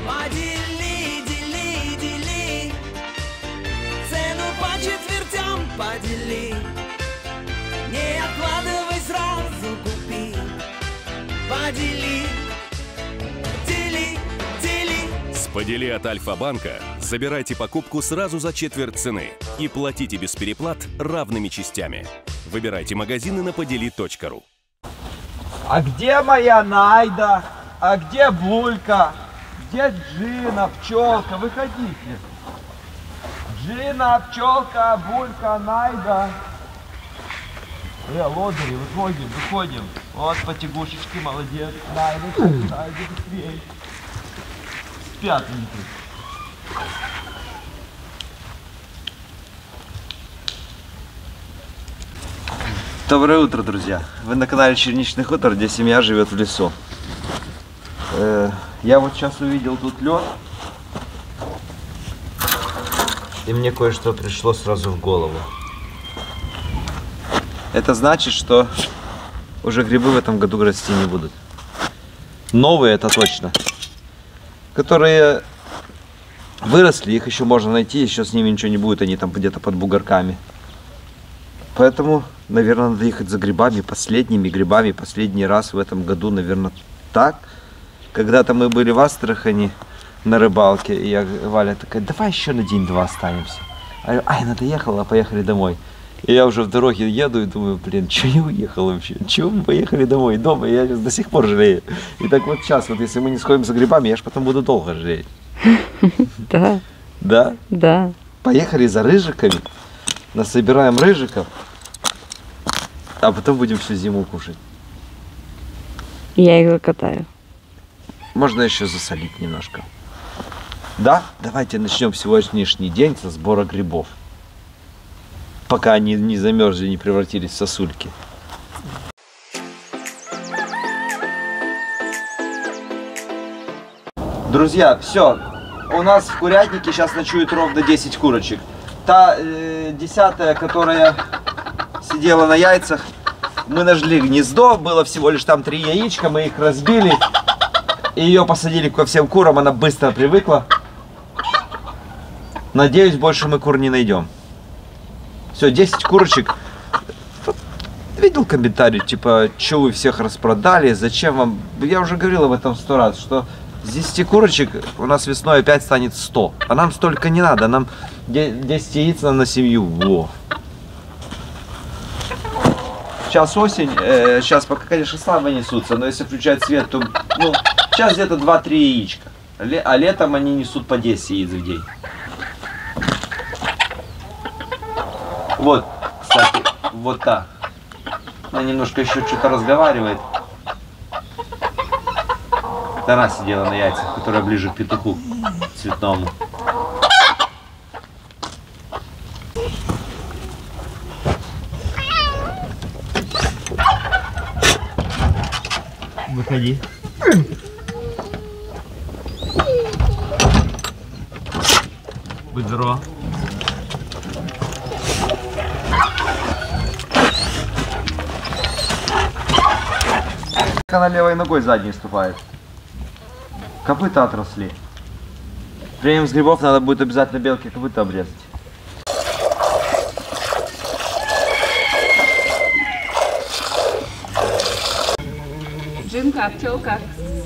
Подели, дели, дели, цену по четвертям подели. Не откладывай, сразу купи. Подели, дели, дели. С «Подели» от Альфа-банка забирайте покупку сразу за четверть цены и платите без переплат равными частями. Выбирайте магазины на podeli.ru. А где моя Найда? А где Булька? Где Джина, пчелка? Выходите. Джина, пчелка, Булька, Найда. Лодыри, выходим, выходим. Вот потягушечки, молодец. Найда, Найда, быстрее. Спят они тут. Доброе утро, друзья! Вы на канале Черничный хутор, где семья живет в лесу. Я вот сейчас увидел тут лед, и мне кое-что пришло сразу в голову. Это значит, что уже грибы в этом году расти не будут. Новые, это точно. Которые выросли, их еще можно найти, еще с ними ничего не будет, они там где-то под бугорками. Поэтому, наверное, надо ехать за грибами, последними грибами, последний раз в этом году, наверное, так. Когда-то мы были в Астрахани на рыбалке, и Валя такая: давай еще на день-два останемся. А я: ай, надоело, поехали домой. И я уже в дороге еду и думаю: блин, что я уехал вообще? Чего мы поехали домой? Дома я до сих пор жалею. И так вот сейчас, вот если мы не сходим за грибами, я ж потом буду долго жалеть. Да. Да? Да. Поехали за рыжиками, насобираем рыжиков, а потом будем всю зиму кушать. Я их закатаю. Можно еще засолить немножко. Да? Давайте начнем сегодняшний день со сбора грибов. Пока они не замерзли, не превратились в сосульки. Друзья, все. У нас в курятнике сейчас ночует ровно 10 курочек. Та 10-я, которая сидела на яйцах, мы нажгли гнездо. Было всего лишь там 3 яичка, мы их разбили. И ее посадили ко всем курам, она быстро привыкла. Надеюсь, больше мы кур не найдем. Все, 10 курочек. Видел комментарий, типа, что вы всех распродали, зачем вам? Я уже говорил об этом 100 раз, что с 10 курочек у нас весной опять станет 100. А нам столько не надо, нам 10 яиц на семью. Во. Сейчас осень, сейчас пока, конечно, слабо несутся, но если включать свет, то, ну, сейчас где-то 2-3 яичка. А летом они несут по 10 яиц в день. Вот, кстати, вот так. Она немножко еще что-то разговаривает. Это она сидела на яйцах, которая ближе к петуху цветному. Выходи. Будь здорова. Она левой ногой задней ступает. Копыта отросли. Временем с грибов надо будет обязательно белки копыта обрезать. Джинка, пчелка.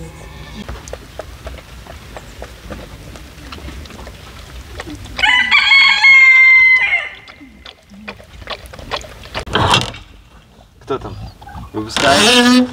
Кто там? Выпускаешь?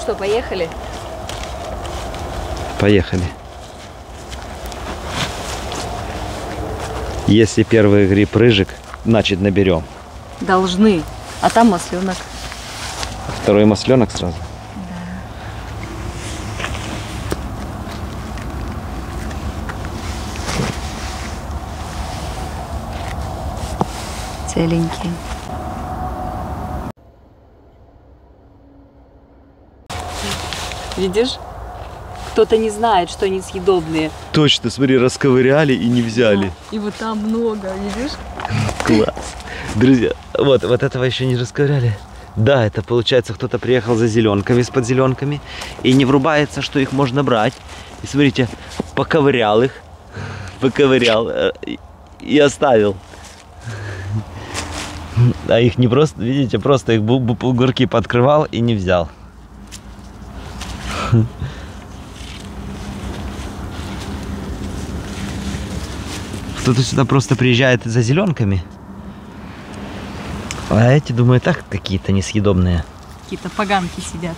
что, поехали? Поехали. Если первый гриб рыжик, значит наберем. Должны. А там масленок. Второй масленок сразу. Целенькие. Видишь? Кто-то не знает, что они съедобные. Точно, смотри, расковыряли и не взяли. И вот там много, видишь? Класс. Друзья, вот этого еще не расковыряли. Да, это получается, кто-то приехал за зеленками, с подзеленками, и не врубается, что их можно брать. И смотрите, поковырял их, поковырял и оставил. А их не просто, видите, просто их бугорки подкрывал и не взял. Кто-то сюда просто приезжает за зеленками. А эти, думаю, так какие-то несъедобные. Какие-то поганки сидят.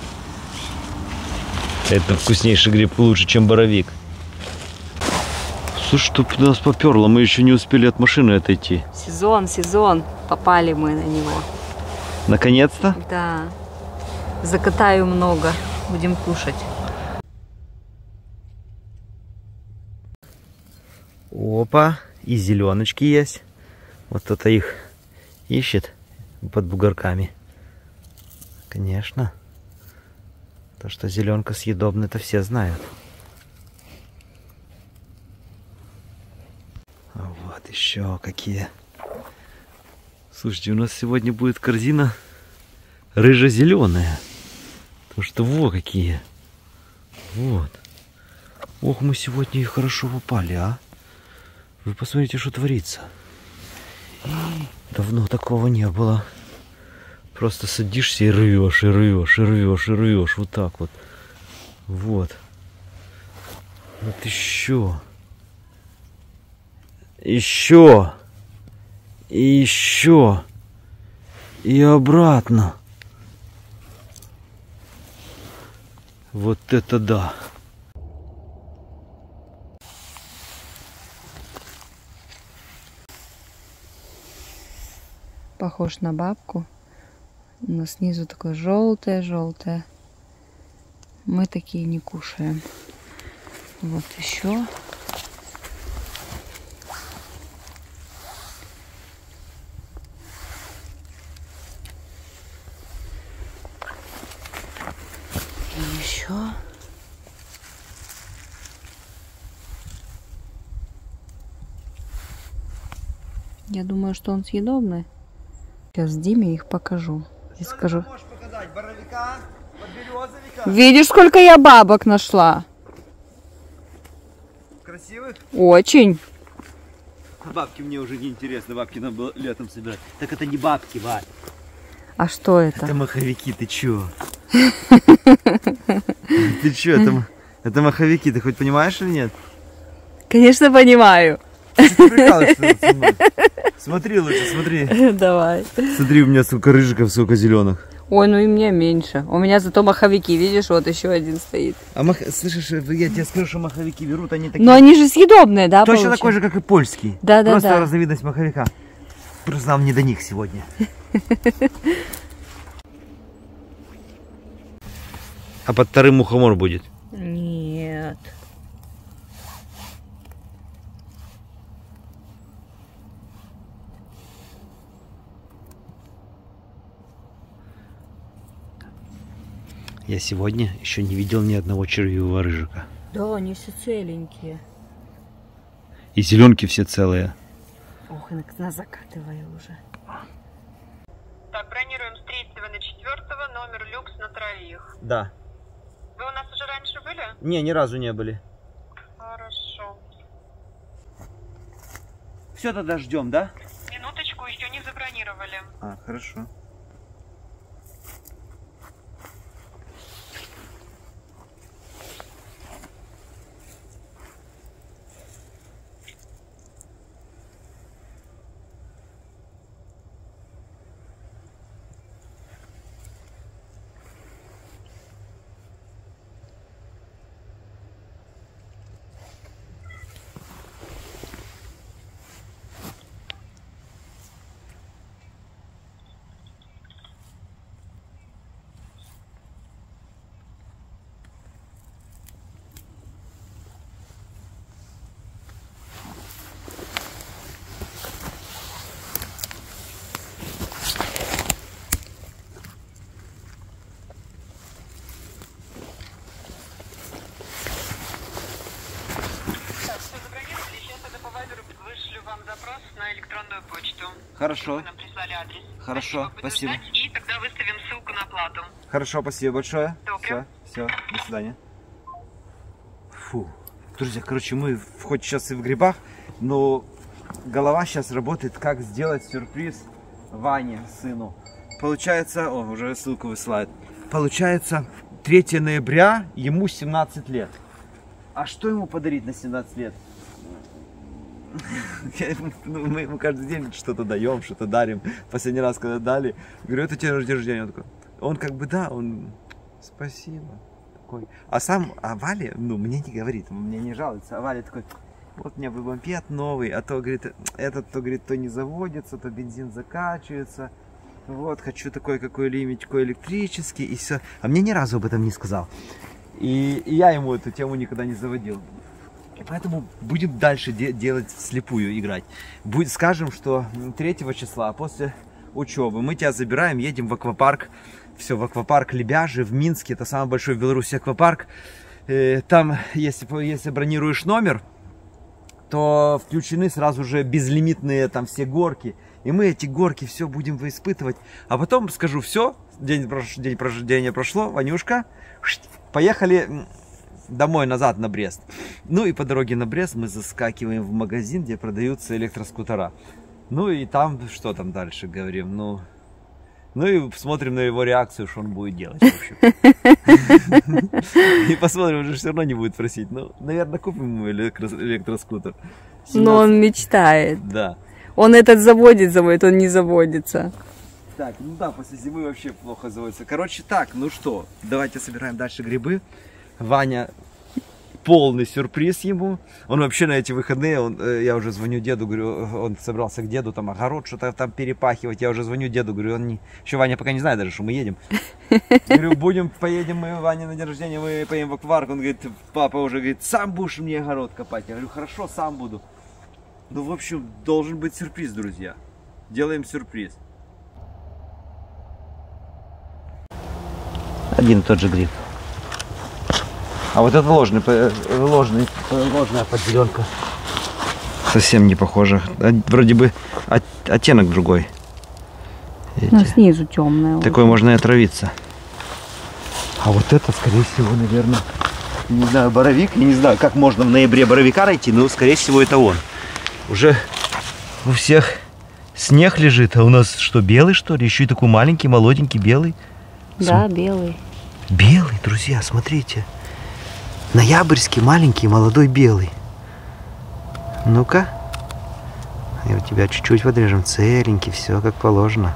Это вкуснейший гриб, лучше, чем боровик. Слушай, что нас поперло, мы еще не успели от машины отойти. Сезон. Попали мы на него. Наконец-то? Да. Закатаю много. Будем кушать. Опа, и зеленочки есть. Вот кто-то их ищет под бугорками. Конечно. То, что зеленка съедобна, это все знают. А вот еще какие. Слушайте, у нас сегодня будет корзина рыжо-зеленая. Потому что во какие. Вот. Ох, мы сегодня и хорошо попали, а. Вы посмотрите, что творится. Давно такого не было. Просто садишься и рвешь, и рвешь, и рвешь, и рвешь. Вот так вот. Вот. Вот еще. Еще. И еще. И обратно. Вот это да. Похож на бабку. Но снизу такое желтое. Мы такие не кушаем. Вот еще. И еще. Я думаю, что он съедобный. Сейчас Диме их покажу. И скажу. Можешь показать боровика, подберезовика? Видишь, сколько я бабок нашла? Красивых? Очень. Бабки мне уже не интересны, бабки надо было летом собирать. Так это не бабки, Вань. А что это? Это маховики, ты чё? Ты чё, это маховики, ты хоть понимаешь или нет? Конечно, понимаю. Ты прикалываешься над мной? Смотри лучше, смотри. Давай. Смотри, у меня сколько рыжиков, сколько зеленых. Ой, ну и мне меньше. У меня зато маховики, видишь, вот еще один стоит. А слышишь, я тебе скажу, что маховики берут, они такие... Но они же съедобные, да? Точно такой же, как и польский. Да. Просто разновидность маховика. Просто нам не до них сегодня. А под вторым мухомор будет? Нет. Я сегодня еще не видел ни одного червивого рыжика. Да, они все целенькие. И зеленки все целые. Ох, на закатываю уже. Так, бронируем с 3 на 4, номер люкс на троих. Да. Вы у нас уже раньше были? Не, ни разу не были. Хорошо. Все, тогда ждем, да? Минуточку, еще не забронировали. А, хорошо. заказ на электронную почту. Хорошо. Вы нам прислали адрес. Хорошо, Будем спасибо. ждать, и тогда выставим ссылку на оплату. Хорошо, спасибо большое. Добрый. Все, до свидания. Фу. Друзья, короче, мы хоть сейчас и в грибах, но голова сейчас работает, как сделать сюрприз Ване, сыну. Получается, уже ссылку высылает. Получается, 3 ноября, ему 17 лет. А что ему подарить на 17 лет? Мы ему каждый день что-то даем, что-то дарим. Последний раз, когда дали, говорю, это тебе день рождения. Он такой, он как бы, да, он, спасибо. Такой. А Валя, мне не говорит, мне не жалуется. А Валя такой, вот у меня бы мопед новый, а то, говорит, этот, то, говорит, то не заводится, то бензин заканчивается. Вот, хочу такой какой-нибудь электрический, и все. А мне ни разу об этом не сказал. И я ему эту тему никогда не заводил. И поэтому будем дальше делать вслепую, играть. Скажем, что 3 числа, после учебы, мы тебя забираем, едем в аквапарк. Все, в аквапарк Лебяжий в Минске. Это самый большой в Беларуси аквапарк. Там, если бронируешь номер, то включены сразу же безлимитные там все горки. И мы эти горки все будем испытывать. А потом скажу, все, день рождения прошло, Ванюшка, поехали домой, назад на Брест. Ну и по дороге на Брест мы заскакиваем в магазин, где продаются электроскутера. Ну и там, что там дальше говорим, ну и смотрим на его реакцию, что он будет делать, в общем. И посмотрим, уже все равно не будет просить. Ну, наверное, купим ему электроскутер. Но он мечтает. Да. Он этот заводит, он не заводится. Так, ну да, после зимы вообще плохо заводится. Короче, так, ну что, давайте собираем дальше грибы. Ваня, полный сюрприз ему. Он вообще на эти выходные, я уже звоню деду, говорю, он собрался к деду, там огород что-то там перепахивать. Я уже звоню деду, говорю, еще Ваня пока не знает даже, что мы едем. Говорю, поедем мы, Ваня, на день рождения, мы поедем в аквапарк. Он говорит, папа уже говорит, сам будешь мне огород копать. Я говорю, хорошо, сам буду. Ну, в общем, должен быть сюрприз, друзья. Делаем сюрприз. Один и тот же гриб. А вот это ложная подделенка. Совсем не похоже. Вроде бы оттенок другой. Ну, снизу темная. Такой можно и отравиться. А вот это, скорее всего, наверное, не знаю, боровик. Я не знаю, как можно в ноябре боровика найти, но, скорее всего, это он. Уже у всех снег лежит, а у нас что, белый, что ли? Еще и такой маленький, молоденький, белый. Да, белый. Белый, друзья, смотрите. Ноябрьский, маленький, молодой, белый. Ну-ка. И у тебя чуть-чуть подрежем. Целенький, все как положено.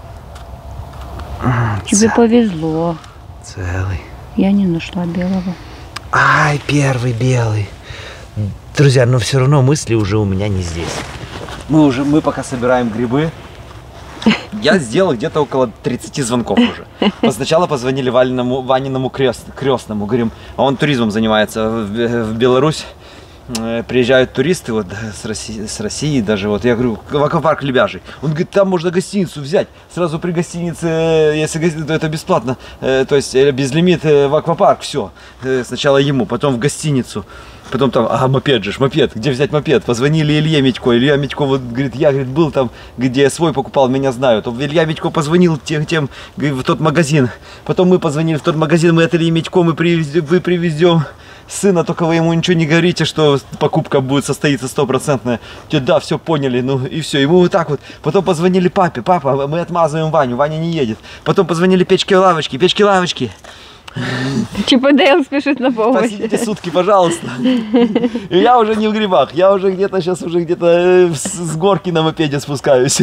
Тебе повезло. Целый. Я не нашла белого. Ай, первый белый. Друзья, но все равно мысли уже у меня не здесь. Мы пока собираем грибы. Я сделал где-то около 30 звонков уже. Сначала позвонили Ваниному крестному, говорим, а он туризмом занимается в Беларусь. Приезжают туристы вот с России даже, вот я говорю, в аквапарк Лебяжий. Он говорит, там можно гостиницу взять, сразу при гостинице, если это бесплатно, то есть безлимит в аквапарк, все. Сначала ему, потом в гостиницу, потом там, мопед, где взять мопед? Позвонили Илье Митько, Илья Митько вот говорит, я, говорит, был там, где я свой покупал, меня знают. Илья Митько позвонил тем в тот магазин, потом мы позвонили в тот магазин, мы от Ильи Митько вы привезем сына, только вы ему ничего не говорите, что покупка будет состоиться 100%. Да, все поняли, ну и все. И мы вот так вот. Потом позвонили папе, папа, мы отмазываем Ваню, Ваня не едет. Потом позвонили печки-лавочки. Чип и Дейл спешит на помощь. Посидите сутки, пожалуйста. И я уже не в грибах, я уже где-то сейчас с горки на мопеде спускаюсь.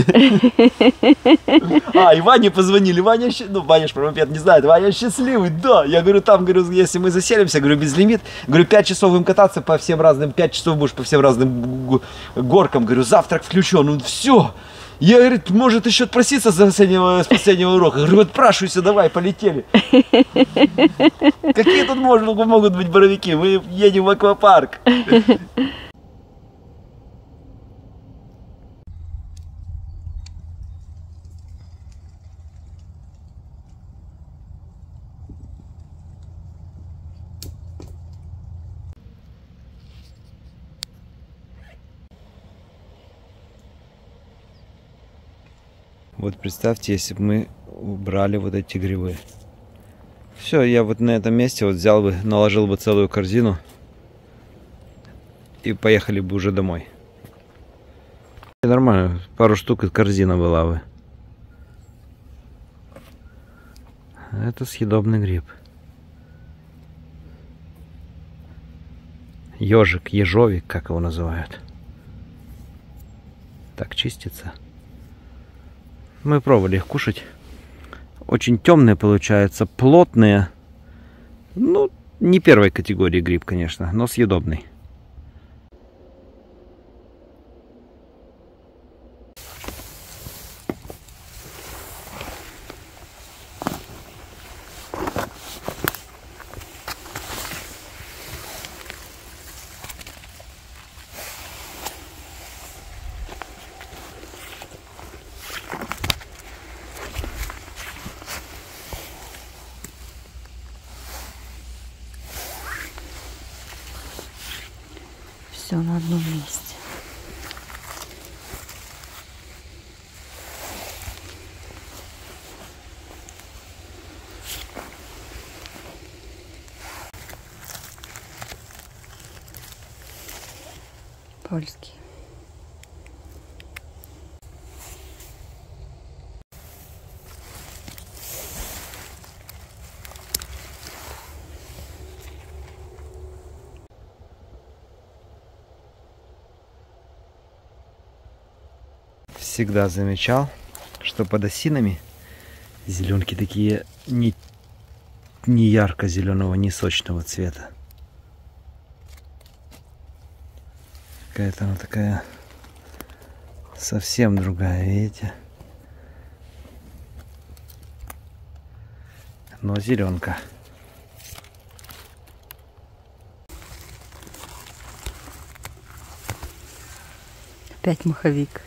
И Ване позвонили, Ваня ж про мопед не знает, Ваня счастливый, да. Я говорю, там, если мы заселимся, говорю, безлимит, говорю, 5 часов им кататься по всем разным, 5 часов будешь по всем разным горкам, говорю, завтрак включен, ну все. Я, говорит, может еще отпроситься с последнего урока. Я говорю, отпрашивайся, давай, полетели. Какие тут могут быть боровики? Мы едем в аквапарк. Вот представьте, если бы мы убрали вот эти грибы. Все, я вот на этом месте вот взял бы, наложил бы целую корзину и поехали бы уже домой. Нормально, пару штук и корзина была бы. Это съедобный гриб. Ежик, ежовик, как его называют. Так чистится. Мы пробовали их кушать. Очень темные получаются, плотные. Ну, не первой категории гриб, конечно, но съедобный. Все на одном месте. Польский. Всегда замечал, что под осинами зеленки такие не ярко-зеленого, не сочного цвета. Какая-то она такая совсем другая, видите? Но зеленка. Опять маховик.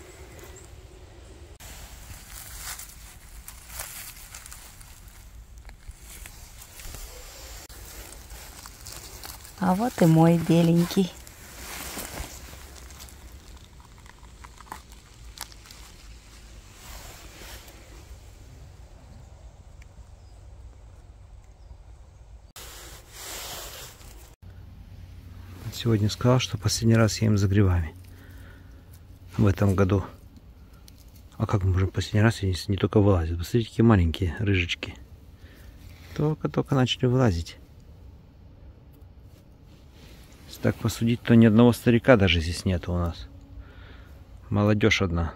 А вот и мой беленький. Сегодня сказал, что последний раз я им за грибами. В этом году. А как мы уже последний раз, если не только вылазят? Посмотрите, какие маленькие рыжечки. Только-только начали вылазить. Если так посудить, то ни одного старика даже здесь нету у нас. Молодежь одна.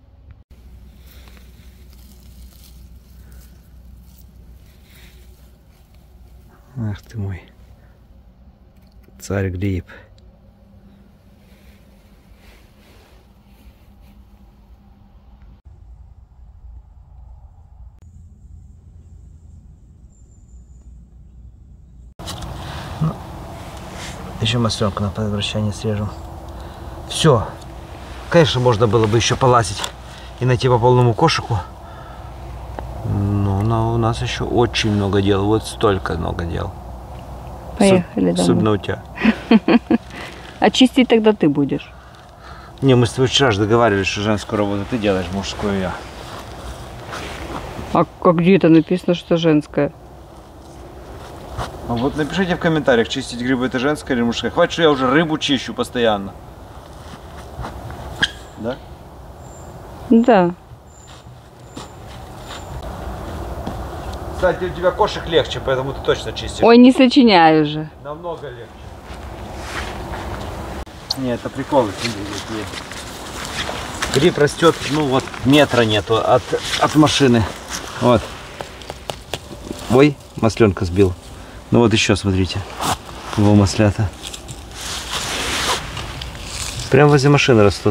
Ах ты мой царь гриб. Еще масленку на возвращение срежем. Все. Конечно, можно было бы еще полазить и найти по полному кошику. Но у нас еще очень много дел. Вот столько много дел. Поехали домой. Особенно у тебя. А чистить тогда ты будешь. Не, мы с тобой вчера же договаривались, что женскую работу ты делаешь, мужскую я. А где это написано, что женская? А вот напишите в комментариях, чистить грибы это женская или мужская. Хватит, что я уже рыбу чищу постоянно. Да? Да. Кстати, у тебя кошек легче, поэтому ты точно чистишь. Ой, не сочиняй уже. Намного легче. Не, это приколы. Гриб растет, ну вот метра нету от машины. Вот. Ой, масленка сбил. Ну вот еще, смотрите. Его маслята. Прям возле машины растут.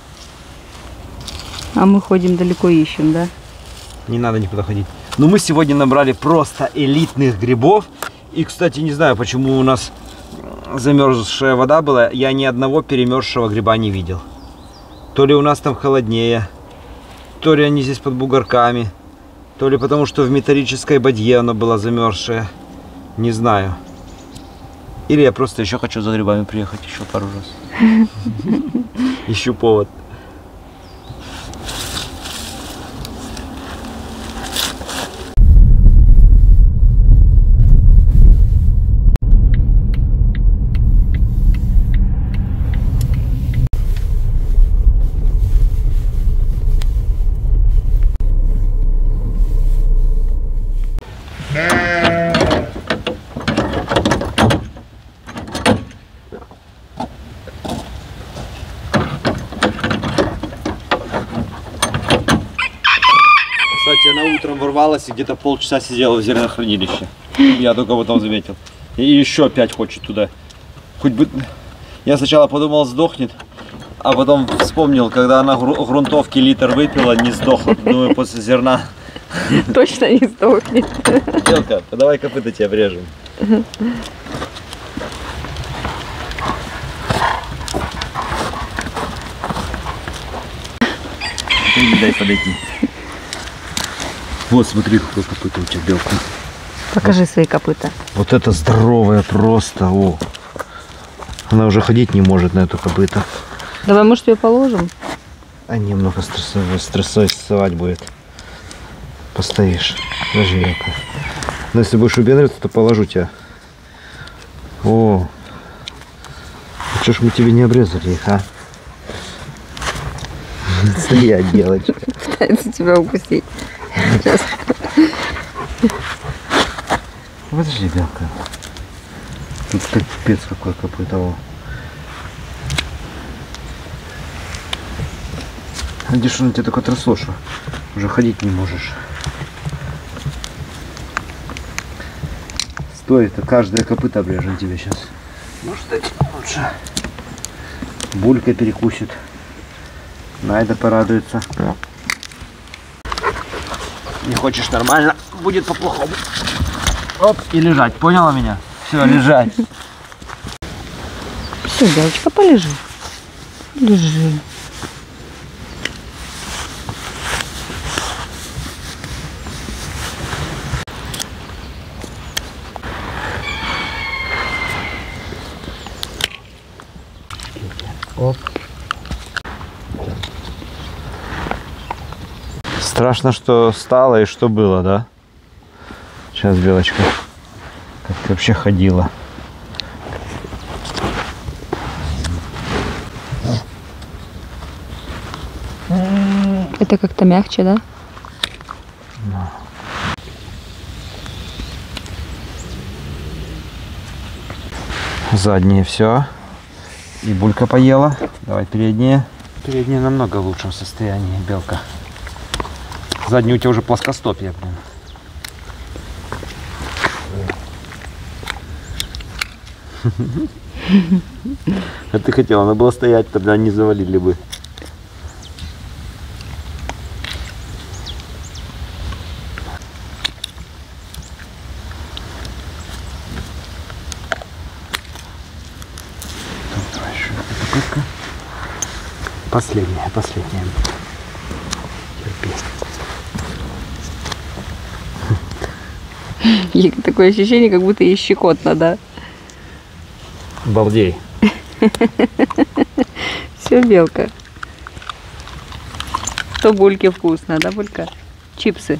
А мы ходим далеко, ищем, да? Не надо никуда ходить. Но мы сегодня набрали просто элитных грибов. И, кстати, не знаю, почему у нас замерзшая вода была. Я ни одного перемерзшего гриба не видел. То ли у нас там холоднее, то ли они здесь под бугорками, то ли потому, что в металлической бадье оно было замерзшее. Не знаю. Или я просто еще хочу за грибами приехать еще пару раз. Ищу повод. утром ворвалась и где-то полчаса сидела в зернохранилище. Я только потом заметил. И еще опять хочет туда. Хоть бы... Я сначала подумал, сдохнет, а потом вспомнил, когда она грунтовки литр выпила, не сдохла. Думаю, после зерна. Точно не сдохнет. Белка, давай копыта тебе обрежем. Дай подойти. Вот смотри, какой копыта у тебя, Белка. Покажи свои копыта. Вот это здоровая просто. О. Она уже ходить не может на эту копыта. Давай, может, ее положим? А немного стрессовать будет. Постоишь. Подожди, Белка. Но если будешь убираться, то положу тебя. О. А что ж мы тебе не обрезали их, а? Стоять, девочка. Пытается тебя укусить. Сейчас. Подожди, Белка. Тут капец какой копыта. Где ж он тебя такое трясло, что уже ходить не можешь. Стой, это каждое копыто обрежем тебе сейчас. Может, эти лучше. Булька перекусит. Найда порадуется. Не хочешь нормально, будет по-плохому. Оп, и лежать, поняла меня? Все, лежать. Все, Белочка, полежи. Лежи. Оп. Страшно, что стало и что было, да? Сейчас, Белочка, как ты вообще ходила? Это как-то мягче, да? Да. Задние все. И Булька поела. Давай передние. Передние намного в лучшем состоянии, Белка. Задние у тебя уже плоскостопие, блин. А ты хотела, надо было стоять, тогда не завалили бы. Давай еще эта попытка. Последняя. И такое ощущение, как будто ей щекотно, да? Балдей. Все, Белка. То Бульке вкусно, да, Булька? Чипсы.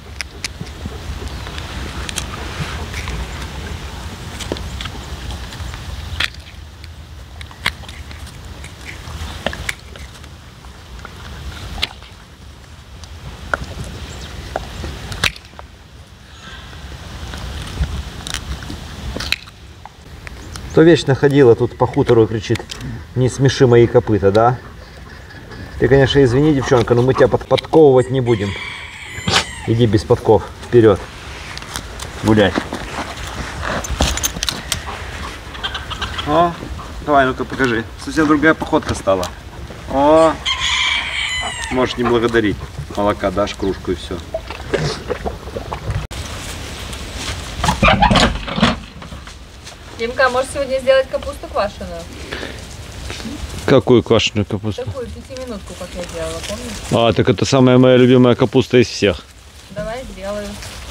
Кто вечно ходила тут по хутору и кричит: не смеши мои копыта, да? Ты, конечно, извини, девчонка, но мы тебя подковывать не будем. Иди без подков, вперед. Гулять. О, давай, ну-ка покажи. Совсем другая походка стала. О, можешь не благодарить. Молока дашь, кружку и все. Димка, можешь сегодня сделать капусту квашеную? Какую квашеную капусту? Такую 5-минутку, как я делала, помнишь? А, так это самая моя любимая капуста из всех. Давай сделаю.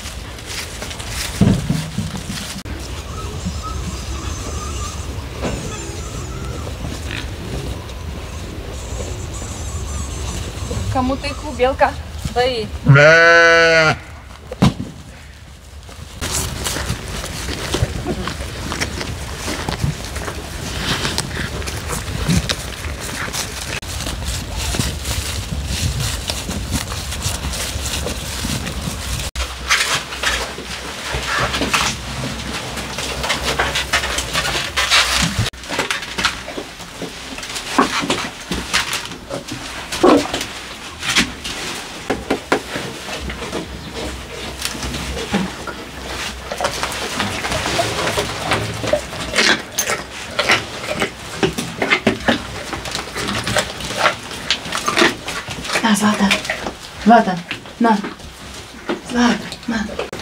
Кому тыкву, Белка? Твои. Злата. Злата, на. Злата, на.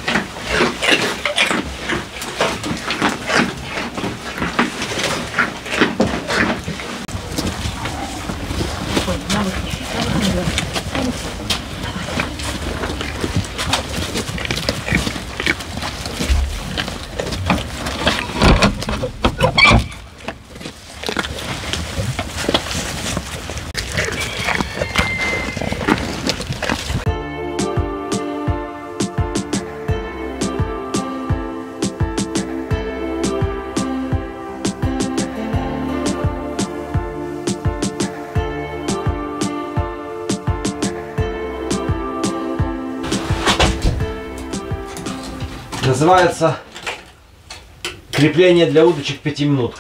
Называется крепление для удочек 5-минутка.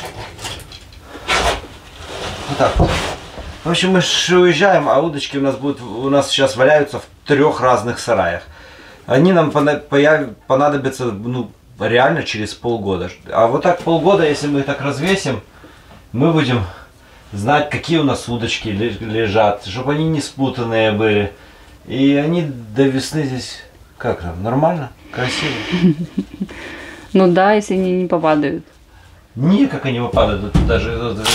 Вот так вот. В общем, мы уезжаем, а удочки у нас сейчас валяются в 3 разных сараях. Они нам понадобятся, ну, реально через полгода. А вот так полгода, если мы их так развесим, мы будем знать, какие у нас удочки лежат, чтобы они не спутанные были. И они до весны здесь, как там, нормально? Красиво. Ну да, если они не попадают. Никак они попадают, тут даже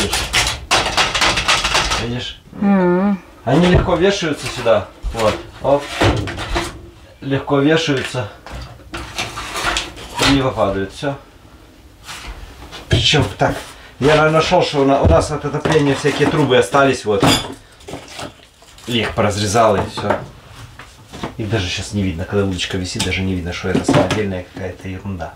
видишь? Они легко вешаются сюда. Вот. Оп. Легко вешаются. И не попадают. Все. Причем так. Я нашел, что у нас от отопления всякие трубы остались. Вот. Я их поразрезал и все. Их даже сейчас не видно, когда удочка висит, даже не видно, что это самодельная какая-то ерунда.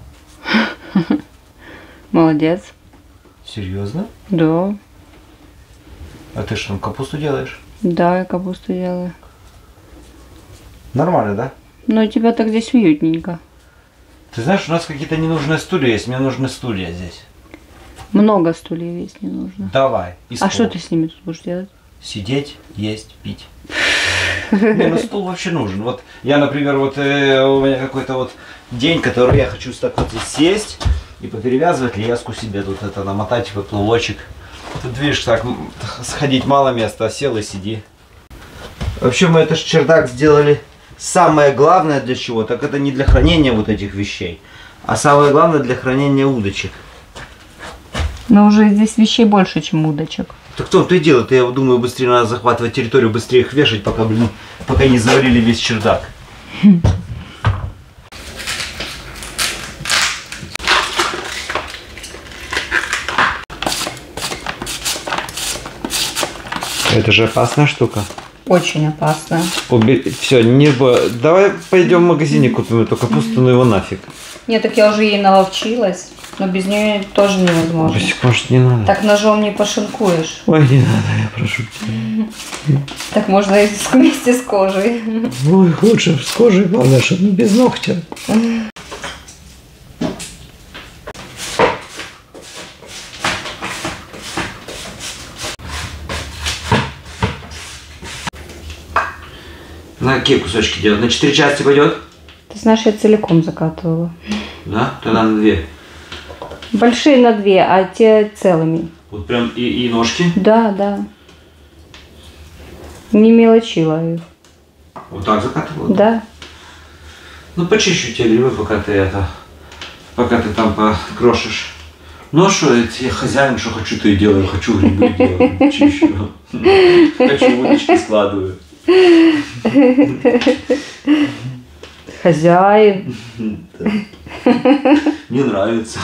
Молодец. Серьезно? Да. А ты что, там капусту делаешь? Да, я капусту делаю. Нормально, да? Но у тебя так здесь уютненько. Ты знаешь, у нас какие-то ненужные стулья есть, мне нужны стулья здесь. Много стульев есть не нужно. Давай. А что ты с ними тут будешь делать? Сидеть, есть, пить. Не, ну стул вообще нужен. Вот я, например, вот у меня какой-то вот день, который я хочу так вот здесь сесть и поперевязывать леску себе, тут это намотать в плавочек. Тут видишь, так сходить мало места, а сел и сиди. Вообще мы этот чердак сделали самое главное для чего, так это не для хранения вот этих вещей, а самое главное для хранения удочек. Но уже здесь вещей больше, чем удочек. Так в том-то и дело, я думаю, быстрее надо захватывать территорию, быстрее их вешать, пока, блин, пока не завалили весь чердак. Это же опасная штука. Очень опасно. Все, давай пойдем в магазине купим эту капусту, ну его нафиг. Нет, так я уже ей наловчилась, но без нее тоже невозможно. Может, не надо. Так ножом не пошинкуешь. Ой, не надо, я прошу тебя. Так можно и вместе с кожей. Ой, лучше с кожей, главное, чтобы без ногтя. На какие кусочки делать? На 4 части пойдет? Ты знаешь, я целиком закатывала. Да? Тогда на 2. Большие на 2, а те целыми. Вот прям и ножки? Да, да. Не мелочила их. Вот так закатывала? Да. Ну почищу те грибы, пока ты там покрошишь. Ну а что, я хозяин, что хочу, то и делаю. Хочу грибы делаю, чищу. Хочу удочки складываю. Хозяин. Да. Мне нравится.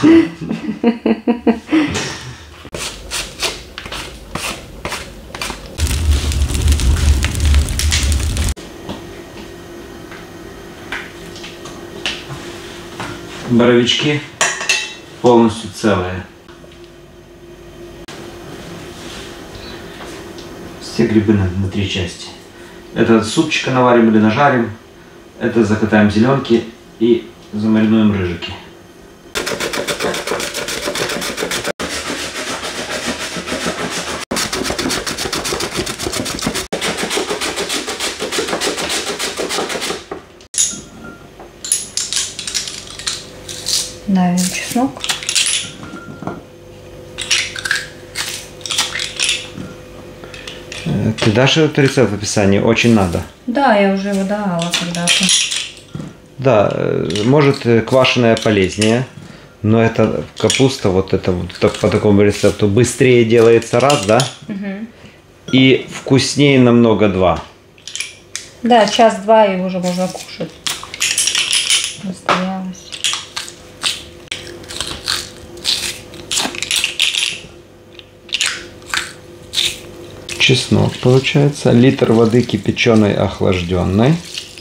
Боровички полностью целые. Все грибы на 3 части. Это супчика наварим или нажарим. Это закатаем зеленки и замаринуем рыжики. Давим чеснок. Так, ты дашь этот рецепт в описании? Очень надо. Да, я уже его давала когда-то. Да, может квашеная полезнее, но это капуста, вот это вот по такому рецепту быстрее делается раз, да? Угу. И вкуснее намного два. Да, час-два и уже можно кушать. Настоялась. Чеснок получается, литр воды кипяченой, охлажденной.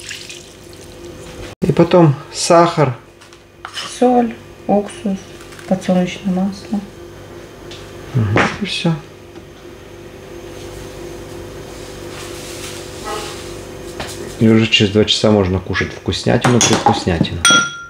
И потом сахар. Соль, уксус, подсолнечное масло. И все. И уже через 2 часа можно кушать вкуснятину.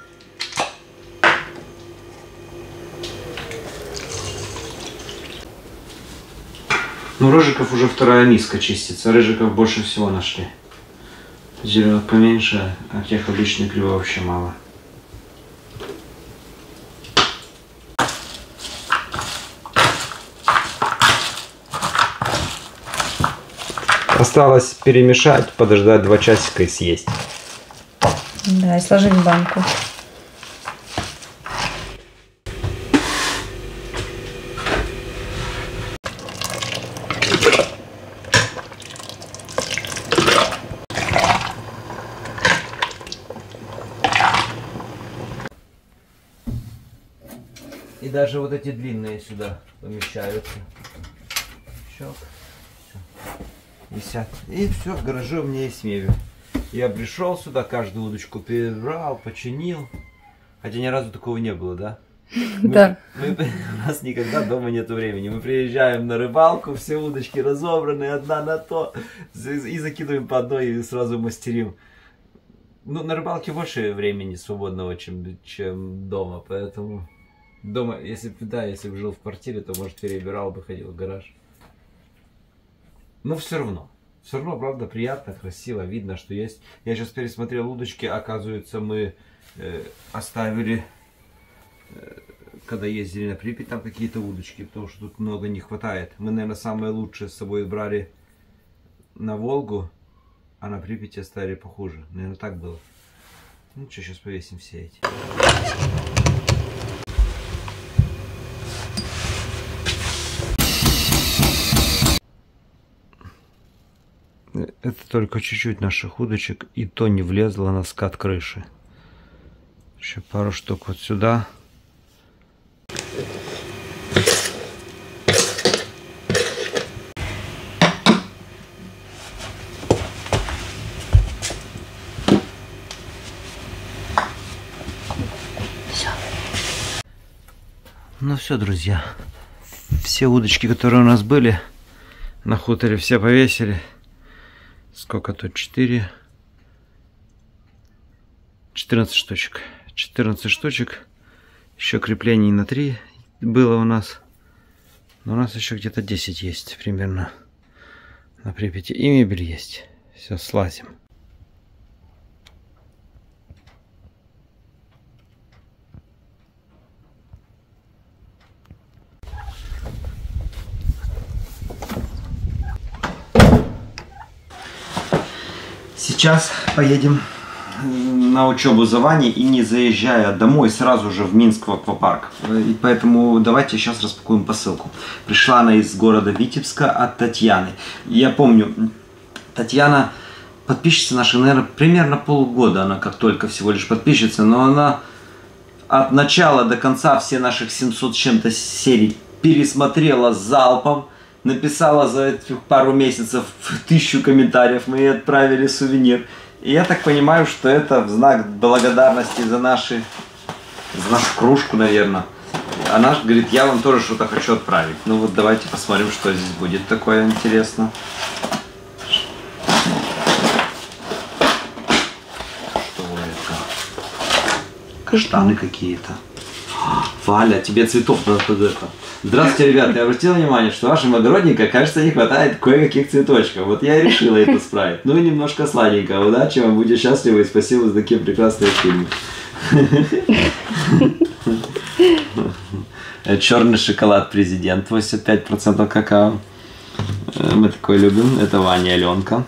Ну, рыжиков уже вторая миска чистится. Рыжиков больше всего нашли. Зеленых поменьше, а тех обычных криво вообще мало. Осталось перемешать, подождать 2 часика и съесть. Да, и сложить в банку. И даже вот эти длинные сюда помещаются. Щелк. Висят. И все, в гараже у меня есть мебель. Я пришел сюда, каждую удочку перебрал, починил. Хотя ни разу такого не было, да? Да. У нас никогда дома нету времени. Мы приезжаем на рыбалку, все удочки разобраны, одна на то. И закидываем по одной и сразу мастерим. Ну, на рыбалке больше времени свободного, чем дома. Поэтому дома, если бы жил в квартире, то, может, перебирал бы, ходил в гараж. Но все равно, правда, приятно, красиво, видно, что есть. Я сейчас пересмотрел удочки, оказывается, мы оставили, когда ездили на Припять, там какие-то удочки, потому что тут много не хватает. Мы, наверное, самые лучшие с собой брали на Волгу, а на Припяти оставили похуже. Наверное, так было. Ну что, сейчас повесим все эти. Это только чуть-чуть наших удочек, и то не влезло на скат крыши. Еще пару штук вот сюда. Ну все, друзья, все удочки, которые у нас были на хуторе, все повесили. Сколько тут? 14 штучек. 14 штучек. Еще креплений на 3 было у нас. Но у нас еще где-то 10 есть примерно на Припяти. И мебель есть. Все, слазим. Сейчас поедем на учебу за Ваней и не заезжая домой сразу же в Минск в аквапарк. И поэтому давайте сейчас распакуем посылку. Пришла она из города Витебска от Татьяны. Я помню, Татьяна подписчица наша, наверное, примерно полгода она как только всего лишь подписчица, но она от начала до конца все наших 700 с чем-то серий пересмотрела залпом. Написала за этих пару месяцев 1000 комментариев, мы ей отправили сувенир. И я так понимаю, что это в знак благодарности за нашу кружку, наверное. Она говорит, я вам тоже что-то хочу отправить. Ну вот давайте посмотрим, что здесь будет такое интересно. Что это? Каштаны какие-то. Валя, тебе цветов надо под это. Здравствуйте, ребята, я обратил внимание, что вашим огородникам, кажется, не хватает кое-каких цветочков. Вот я и решила это справить. Ну и немножко сладенького. Удачи вам, будьте счастливы и спасибо за такие прекрасные фильмы. Черный шоколад президент, 85% какао. Мы такой любим. Это Ваня и Аленка.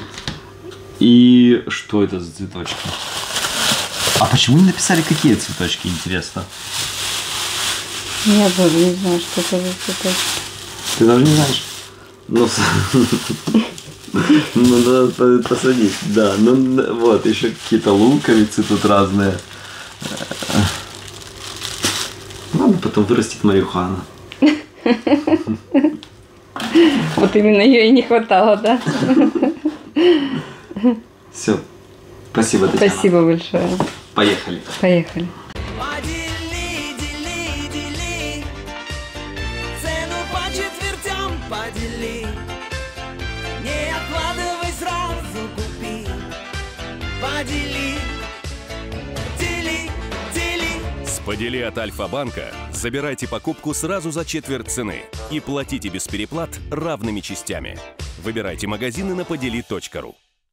И что это за цветочки? А почему не написали, какие цветочки, интересно? Я тоже не знаю, что это за цветочки. Ты даже не знаешь? Ну, надо посадить, да. Ну, вот, еще какие-то луковицы тут разные. Ладно, потом вырастет марихуана. Вот именно ее и не хватало, да? Все. Спасибо, Татьяна. Спасибо большое. Поехали. Поехали. Подели, дели, дели, цену по четвертям подели. Не откладывай, сразу купи. Подели, дели, дели. С «Подели» от Альфа-банка забирайте покупку сразу за четверть цены и платите без переплат равными частями. Выбирайте магазины на podeli.ru.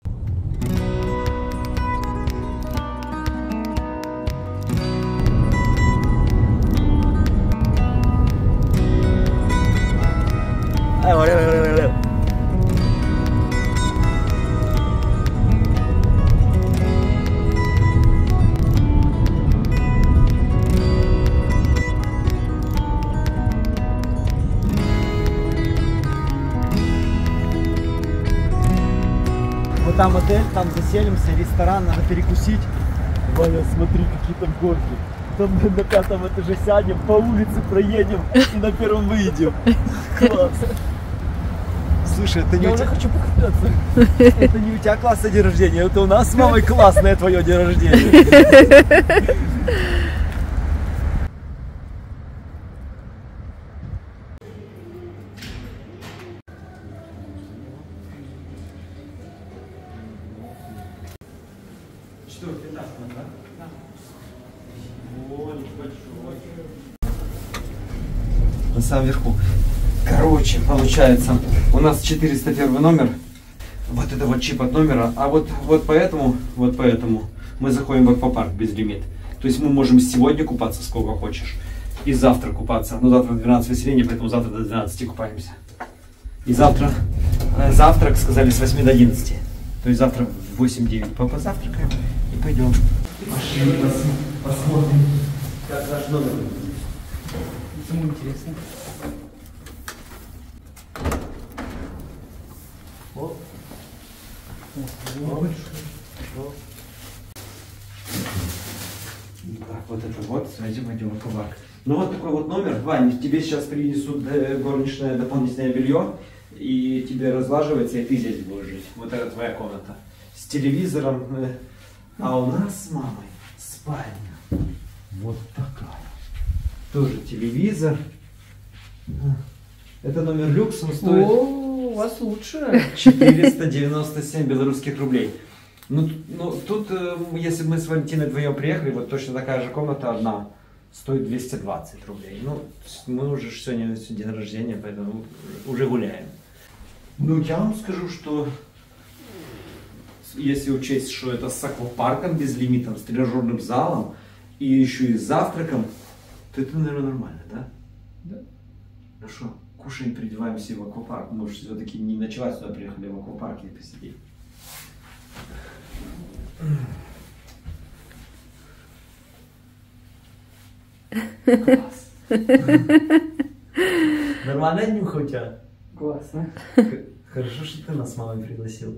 Вот там отель, там заселимся, ресторан, надо перекусить. Ваня, смотри, какие там горки. Там на 5-м этаже сядем, по улице проедем и на 1-м выйдем. Класс. Слушай, это не у тебя... хочу покататься. Это не у тебя классный день рождения, это у нас с мамой классное твое день рождения. На самом верху. Короче, получается, у нас 401 номер. Вот это вот чип от номера. А вот поэтому мы заходим в аквапарк безлимит. То есть мы можем сегодня купаться сколько хочешь. И завтра купаться. Но завтра 12 выселения, поэтому завтра до 12 купаемся. И завтра, завтрак сказали с 8 до 11. То есть завтра в 8-9 позавтракаем и пойдем. Пошли посмотрим, как наш номер. Самому интересно. О. Так, вот это вот, пойдем в аквапарк. Ну вот такой вот номер. Вань, тебе сейчас принесут горничное дополнительное белье, и тебе разлаживается, и ты здесь будешь жить. Вот это твоя комната. С телевизором. А у нас с мамой спальня. Вот такая. Тоже телевизор. Это номер люкс, он стоит... О, у вас лучше. 497 белорусских рублей. Ну тут, если бы мы с Валентиной вдвоем приехали, вот точно такая же комната одна, стоит 220 рублей. Ну, мы уже сегодня день рождения, поэтому уже гуляем. Ну, я вам скажу, что если учесть, что это с аквапарком безлимитом, с тренажерным залом и еще и с завтраком, то это, наверное, нормально, да? Да. Ну что, кушаем, переодеваемся в аквапарк. Может, все-таки не ночевать сюда приехали, в аквапарке и посидеть. Класс. Нормально нюх у тебя? Классно. Хорошо, что ты нас с мамой пригласил.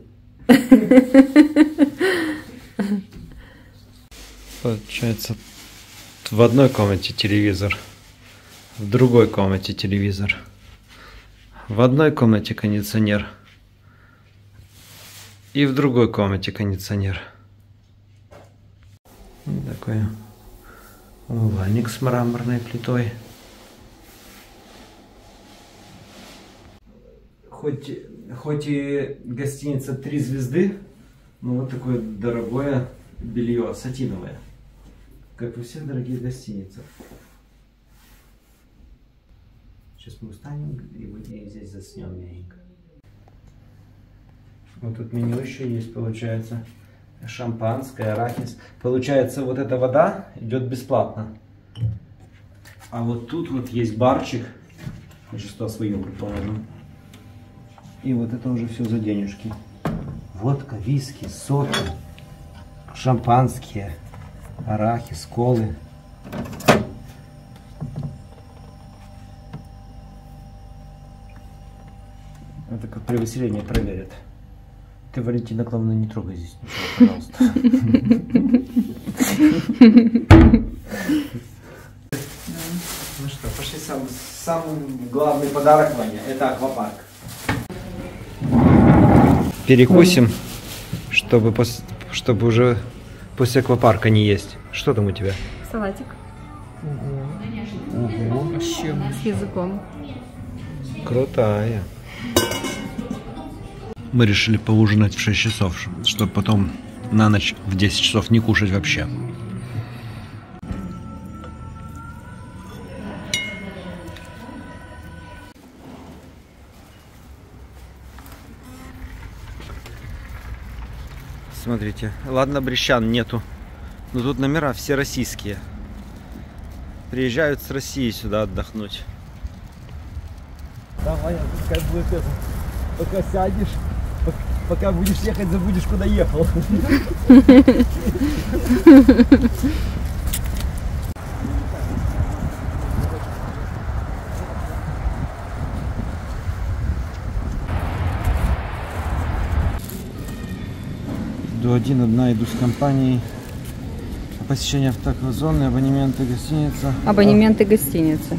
Получается, в одной комнате телевизор, в другой комнате телевизор, в одной комнате кондиционер и в другой комнате кондиционер. Такой умывальник с мраморной плитой. Хоть и гостиница 3 звезды, но вот такое дорогое белье, сатиновое. Как во всех дорогих гостиницах. Сейчас мы устанем и здесь заснем мягенько. Вот тут меню еще есть, получается. Шампанское, арахис. Получается, вот эта вода идет бесплатно. А вот тут вот есть барчик. Мы сейчас туда свою положим. И вот это уже все за денежки. Водка, виски, соки, шампанские, арахис, колы. Это как при выселении проверят. Ты, Валентина Клавна, не трогай здесь ничего, пожалуйста. Ну что, пошли самый главный подарок, Ваня, это аквапарк. Перекусим, чтобы уже после аквапарка не есть. Что там у тебя? Салатик. Угу. С языком. Крутая. Мы решили поужинать в 6 часов, чтобы потом на ночь в 10 часов не кушать вообще. Смотрите, ладно, брещан нету, но тут номера все российские. Приезжают с России сюда отдохнуть. Давай, пускай будет это. Пока сядешь, пока будешь ехать, забудешь, куда ехал. До 1 одна иду с компанией. Посещение автозоны, абонементы гостиница. Абонементы гостиницы.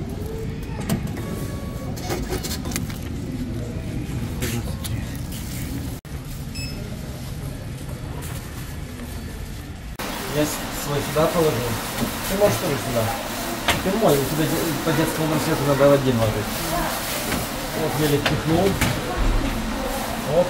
Я свой сюда положил. Ты можешь тоже сюда. Ты мой, у тебя по детскому браслету надо один ложить. Вот велик пихнул. Оп.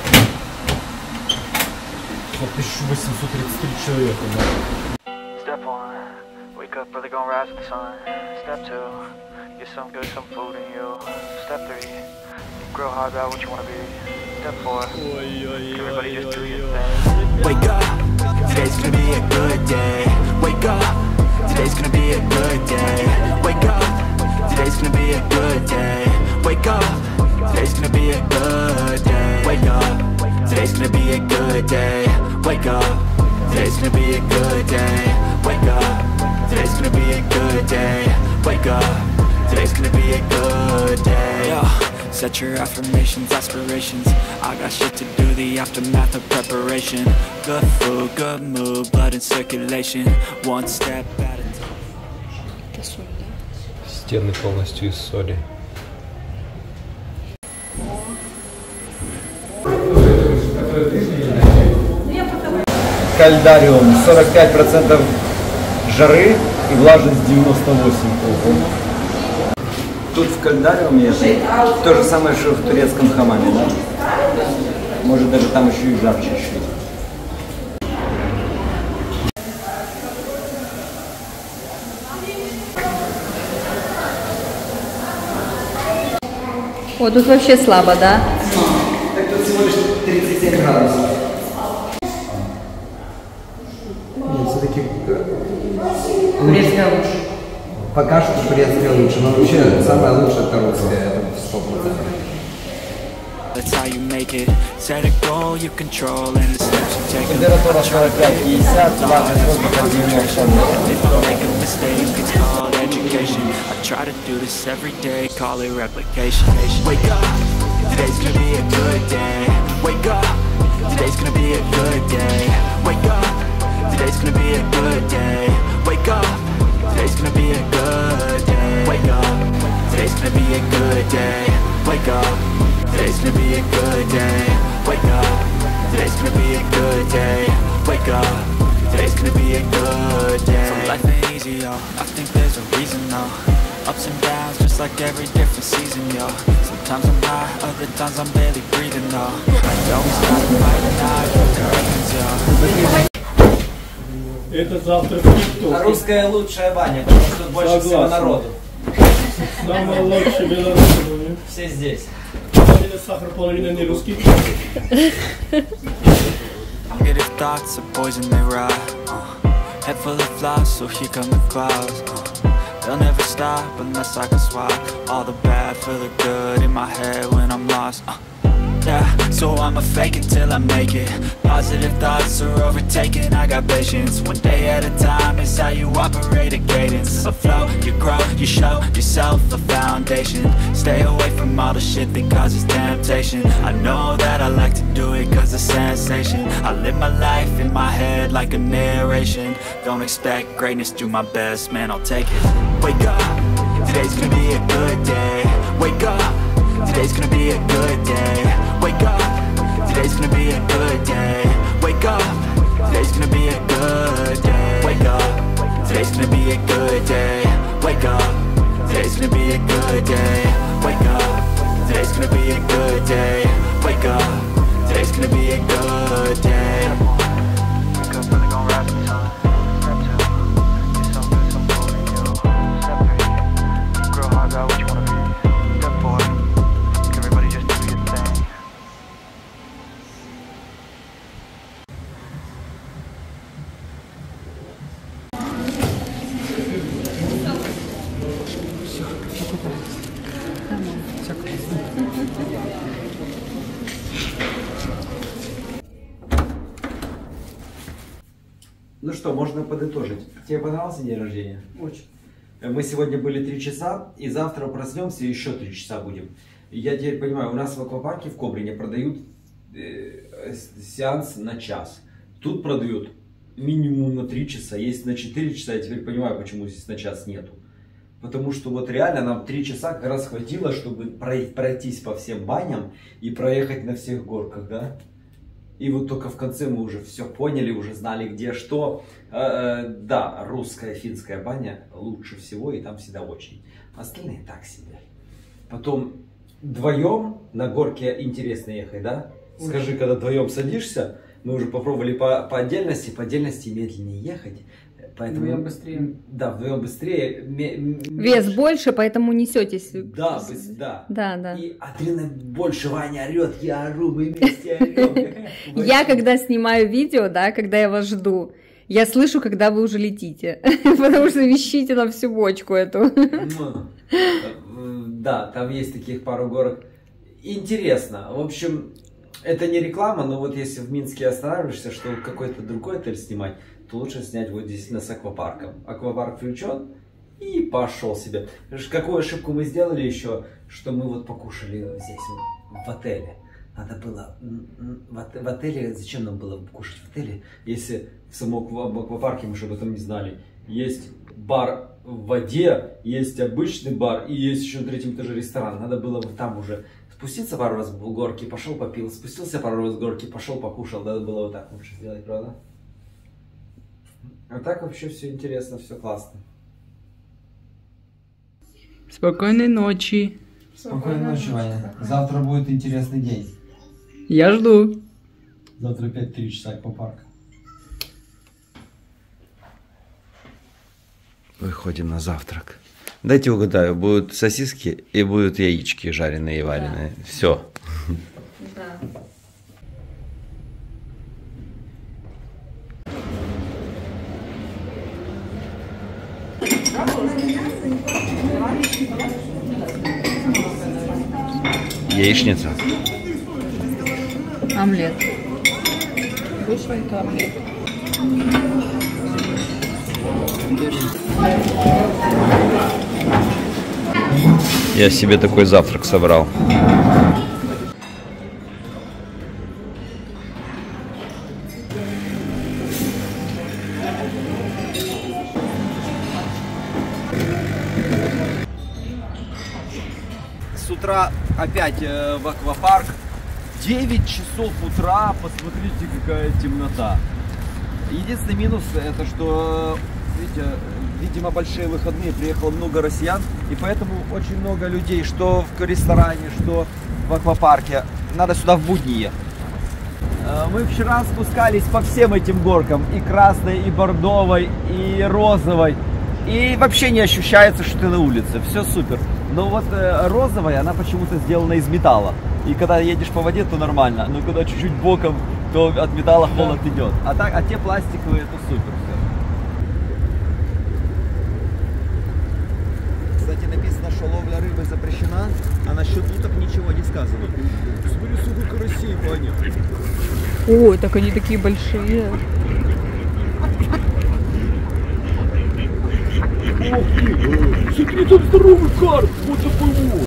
1833 человека. Step 1, wake up early, gonna rise with the sun. Step 2, get some good, some food in you. Step 3, grow hard about what you wanna be. Step 4, everybody just do your thing. Wake up, today's gonna be a good day. Wake up, today's gonna be a good day. Wake up, today's gonna be a good day. Wake up, today's gonna be a good day. Wake up, today's gonna be a good day. Wake up, today's gonna be a good day. Wake up, today's gonna be a good day. Wake up, today's gonna be a good day. Yeah. Set your affirmations, aspirations. I got shit to do, the aftermath of preparation. Good food, good mood, blood in circulation. One step at a time. Стены полностью из соли. Кальдариум 45% жары и влажность 98%. Тут в кальдариуме то же самое, что в турецком хамаме, да? Может даже там еще и жарче чуть-чуть. О, тут вообще слабо, да? Так тут всего лишь 37 градусов. Нет, все-таки пока что турецкая лучше, но вообще самая лучшая это русская, это 100%. That's how you make it. Set a goal you control and the steps you take. Температура 45-50, влажность воздуха 90. If I make a mistake, it's called education. I try to do this every day, call it replication. Wake up, today's gonna be a good day. Wake up, today's gonna be a good day. Wake up, today's gonna be a good day. Wake up, today's gonna be a good day. Wake up, today's gonna be a good day. Wake up, today's gonna be a good day. Wake up, today's gonna be a good day. Wake up, today's gonna be a good day. So life ain't easy, yo, I think there's a reason, though. Ups and downs, just like every different season, yo. Sometimes I'm high, other times I'm barely breathing, though. I always gotta fight and hide with the demons, yo. Это завтрак в ТикТоке. Русская лучшая баня, потому что тут больше всего народу. Самая лучшая белорусская. Все здесь. Половина сахар, половина не русский. Negative thoughts are poison, they rot. Head full of flies, so here come the clouds. They'll never stop unless I can swap all the bad for the good in my head when I'm lost. Yeah, so I'ma fake it till I make it. Positive thoughts are overtaken, I got patience. One day at a time is how you operate a cadence. A flow, you grow, you show yourself a foundation. Stay away from all the shit that causes temptation. I know that I like to do it cause it's sensation. I live my life in my head like a narration. Don't expect greatness, do my best, man, I'll take it. Wake up, today's gonna be a good day. Wake up, today's gonna be a good day. Wake up, today's gonna be a good day. Wake up, today's gonna be a good day. Wake up, today's gonna be a good day. Wake up, today's gonna be a good day. Wake up, today's gonna be a good day. Wake up, today's gonna be a good day. Wake up, really gon' rise to the sun. Step 2, get some good, some food in you. Step 3, grow hard about what you wanna be. Step 4, everybody just do your thing. Ну что, можно подытожить. Тебе понравился день рождения? Очень. Мы сегодня были 3 часа, и завтра проснемся и еще 3 часа будем. Я теперь понимаю, у нас в аквапарке в Кобрине продают сеанс на час. Тут продают минимум на 3 часа, есть на 4 часа. Я теперь понимаю, почему здесь на час нету. Потому что вот реально нам 3 часа как раз хватило, чтобы пройтись по всем баням и проехать на всех горках, да? И вот только в конце мы уже все поняли, уже знали где что. Да, русская, финская баня лучше всего, и там всегда очередь. Остальные так себе. Потом вдвоем на горке интересно ехать, да? Скажи, когда вдвоем садишься, мы уже попробовали по отдельности медленнее ехать. Поэтому, Вдвоем быстрее. Да, вдвоем быстрее. Вес больше, поэтому несетесь. Да, да. Да. И адреналин больше, Ваня орет, я ору, мы вместе орем. Я когда снимаю видео, да, когда я вас жду, я слышу, когда вы уже летите, потому что вещите на всю бочку эту. Да, там есть таких пару горок. Интересно. В общем, это не реклама, но вот если в Минске останавливаешься, что какой-то другой отель снимать, то лучше снять вот действительно с аквапарком. Аквапарк включен и пошел себе. Какую ошибку мы сделали еще, что мы вот покушали здесь в отеле. Надо было в отеле, зачем нам было кушать в отеле, если в самом аквапарке мы же об этом не знали. Есть бар в воде, есть обычный бар и есть еще на 3-м этаже ресторан. Надо было вот там уже спуститься пару раз в горки, пошел попил, спустился пару раз в горки, пошел покушал. Надо было вот так лучше сделать, правда? А так вообще все интересно, все классно. Спокойной ночи. Спокойной ночи, Ваня. Завтра будет интересный день. Я жду. Завтра опять 3 часа аквапарка. Выходим на завтрак. Дайте угадаю, будут сосиски и будут яички жареные и вареные. Да. Все. Да. Яичница. Омлет. Бушенька омлет. Я себе такой завтрак собрал. С утра опять в аквапарк. 9 часов утра, посмотрите, какая темнота. Единственный минус, это что, видите, видимо, большие выходные, приехало много россиян, и поэтому очень много людей, что в ресторане, что в аквапарке. Надо сюда в будни ехать. Мы вчера спускались по всем этим горкам, и красной, и бордовой, и розовой, и вообще не ощущается, что ты на улице, все супер. Но вот розовая, она почему-то сделана из металла. И когда едешь по воде, то нормально. Но когда чуть-чуть боком, то от металла холод идет. А те пластиковые, это супер все. Кстати, написано, что ловля рыбы запрещена, а насчет уток ничего не рассказывал. Смотри, сколько карасей, Ваня. Ой, так они такие большие. Ох ты, смотри, там здоровый карп, вот такой вот.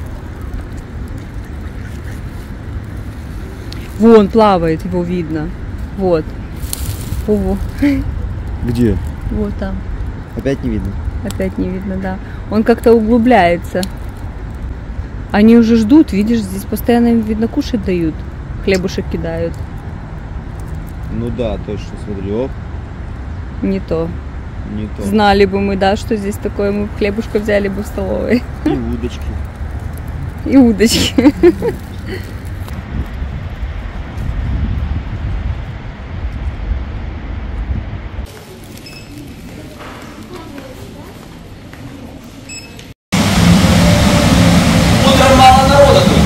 Вон плавает, его видно. Вот. Ого. Где? Вот там. Опять не видно? Опять не видно, да. Он как-то углубляется. Они уже ждут, видишь, здесь постоянно им, видно, кушать дают. Хлебушек кидают. Ну да, точно, смотри, оп. Не то. Не то. Знали бы мы, да, что здесь такое, мы хлебушка взяли бы в столовой. И удочки. И удочки. Мало народа тут.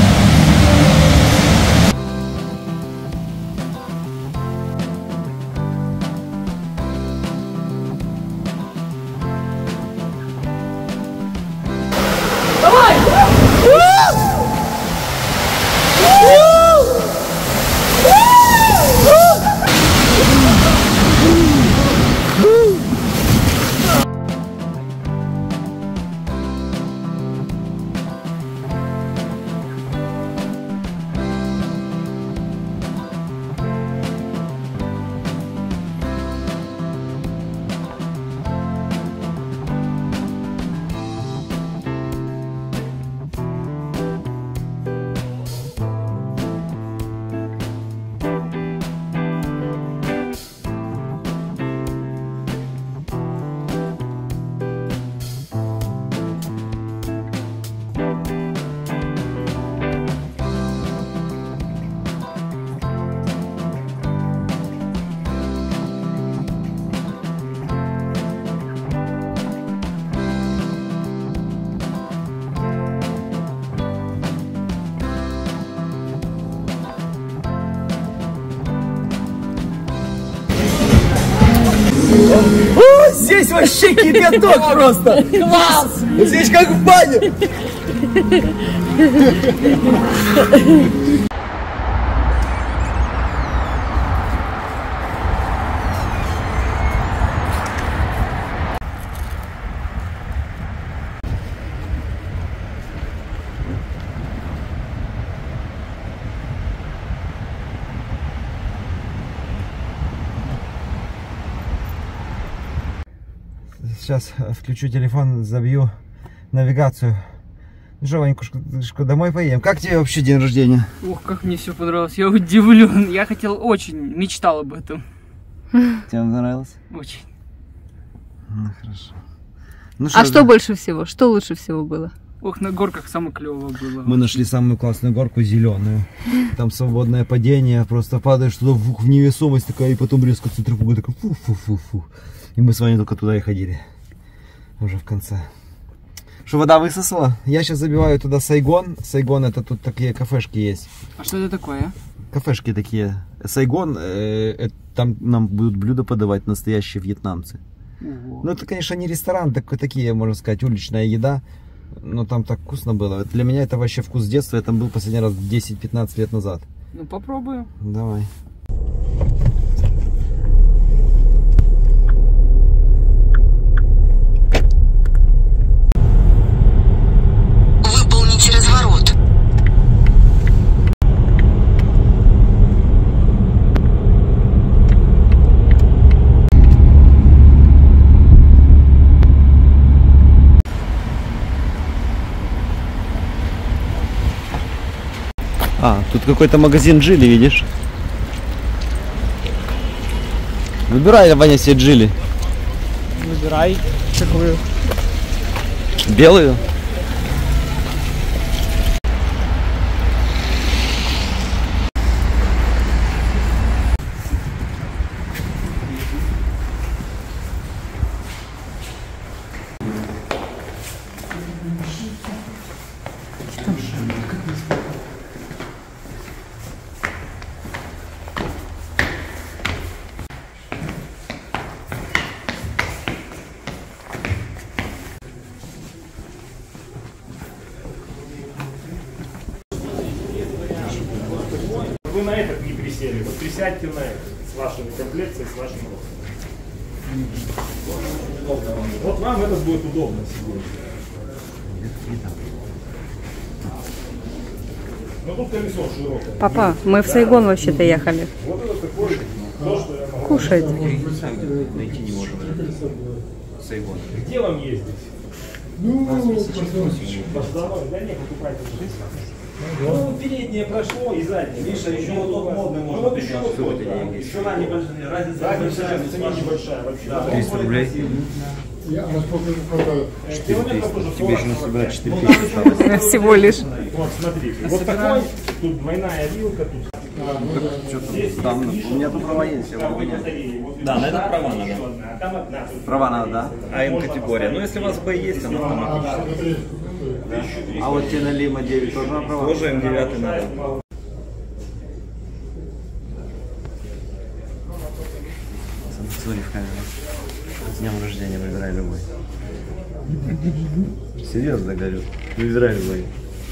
О, здесь вообще кипяток просто! Класс! Здесь как в бане! Сейчас включу телефон, забью навигацию. Ну что, Ванькушка, домой поедем. Как тебе вообще день рождения? Ох, как мне все понравилось. Я удивлен. Я хотел очень, мечтал об этом. Тебе понравилось? Очень. Ну, хорошо. Ну, А что больше всего? Что лучше всего было? Ох, на горках самое клевое было. Мы нашли самую классную горку, зеленую. Там свободное падение, просто падаешь туда в невесомость такая, и потом резко центрифуга такая фу-фу-фу-фу. И мы с вами только туда и ходили. Уже в конце. Что, вода высосала? Я сейчас забиваю туда Сайгон. Сайгон — это тут такие кафешки есть. А что это такое? Кафешки такие. Сайгон, там нам будут блюда подавать настоящие вьетнамцы. Ну, это, конечно, не ресторан, такие, можно сказать, уличная еда. Но там так вкусно было. Для меня это вообще вкус детства. Я там был последний раз 10-15 лет назад. Ну, попробую. Давай. Выполните разворот. А, тут какой-то магазин Джили, видишь? Выбирай, Ваня, себе Джили. Выбирай. Какую? Белую? вы на этот не присели, вот присядьте на этот, с вашими комплекцией, с вашим ростом. Вот вам это будет удобно сегодня. Ну тут колесо широкое. Папа, мы в Сайгон вообще-то ехали. Вот это такое, то, что я могу. Кушать. Найти не можем. Сайгон. Где вам ездить? Ну, да не, покупайте. Ну, переднее прошло и заднее. Миша, еще вот тот модный можно. Ну вот еще вот тот, да. Еще на небольшая разница. Разница сейчас в цене небольшая вообще. 300 рублей. Я расскажу, когда... 4300. Тебе еще надо собирать 4000 осталось. Всего лишь. Вот, смотрите. Вот такой, тут двойная вилка, тут... Там, у меня тут права есть, я могу понять. Да, на это права надо. Права надо, да? А М-категория. Ну, если у вас Б есть, она автоматически. А вот тебе на Лима 9 тоже на права? Тоже М9 надо. Смотри в камеру. С днем рождения выбирай любой. Серьезно говорю. Выбирай любой.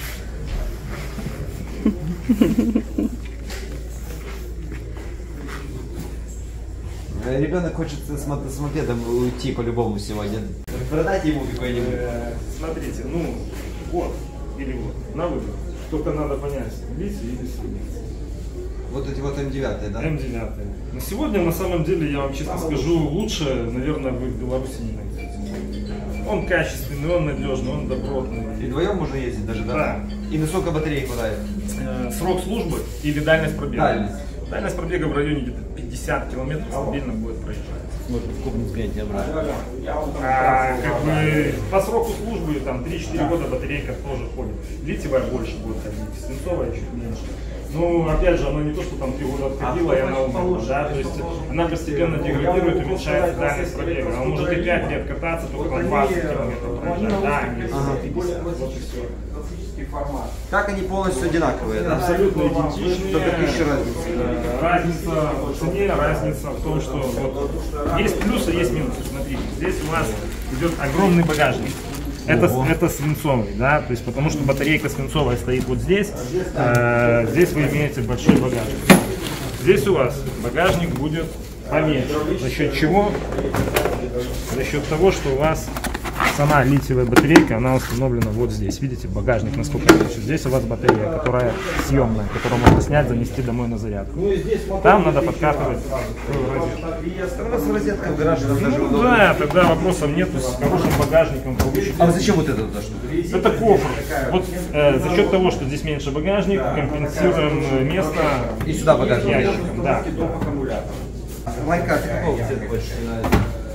Ребенок хочет с мопедом уйти по-любому сегодня. Продать ему какой-нибудь. Смотрите, ну, вот или вот, на выбор. Только надо понять, лить или слить. Вот эти вот М9, да? М9. На сегодня, на самом деле, я вам честно скажу, лучше, наверное, вы в Беларуси не найдете. Он качественный, он надежный, он добротный. И вдвоем можно ездить даже, да? Да. И насколько батарейку дает? Срок службы или дальность пробега? Дальность. Дальность пробега в районе где-то 50 километров стабильно будет проезжать. Можно в Кубнинск гонять обратно. Как бы по сроку службы там 3-4 года батарейка тоже ходит. Литиевая больше будет ходить, свинцовая чуть меньше. Ну, опять же, оно не то, что там 3 года отходила, и она умерла, да, то есть она постепенно деградирует, уменьшается дальность пробега. Она может и 5 лет кататься, только там 20 километров проезжать, да, не 50, вот и все. Как они полностью одинаковые, да? Абсолютно идентичные. Только 1000 разница. Разница в цене, разница в том, что вот, есть плюсы, есть минусы. Смотрите, здесь у вас идет огромный багажник. Это свинцовый, да, то есть потому что батарейка свинцовая стоит вот здесь, здесь вы имеете большой багажник. Здесь у вас багажник будет поменьше. За счет чего? За счет того, что у вас сама литиевая батарейка, она установлена вот здесь. Видите, багажник насколько меньше. Здесь у вас батарея, которая съемная, которую можно снять, занести домой на зарядку. Там надо подкатывать розетка в гараже, там даже удобно. Да, тогда вопросов нету, с хорошим багажником. А зачем вот это туда что? Это кофр. Вот за счет того, что здесь меньше багажник, компенсируем место и сюда багажник. Ящиком, да. Майка, ты какого цвета больше нравится?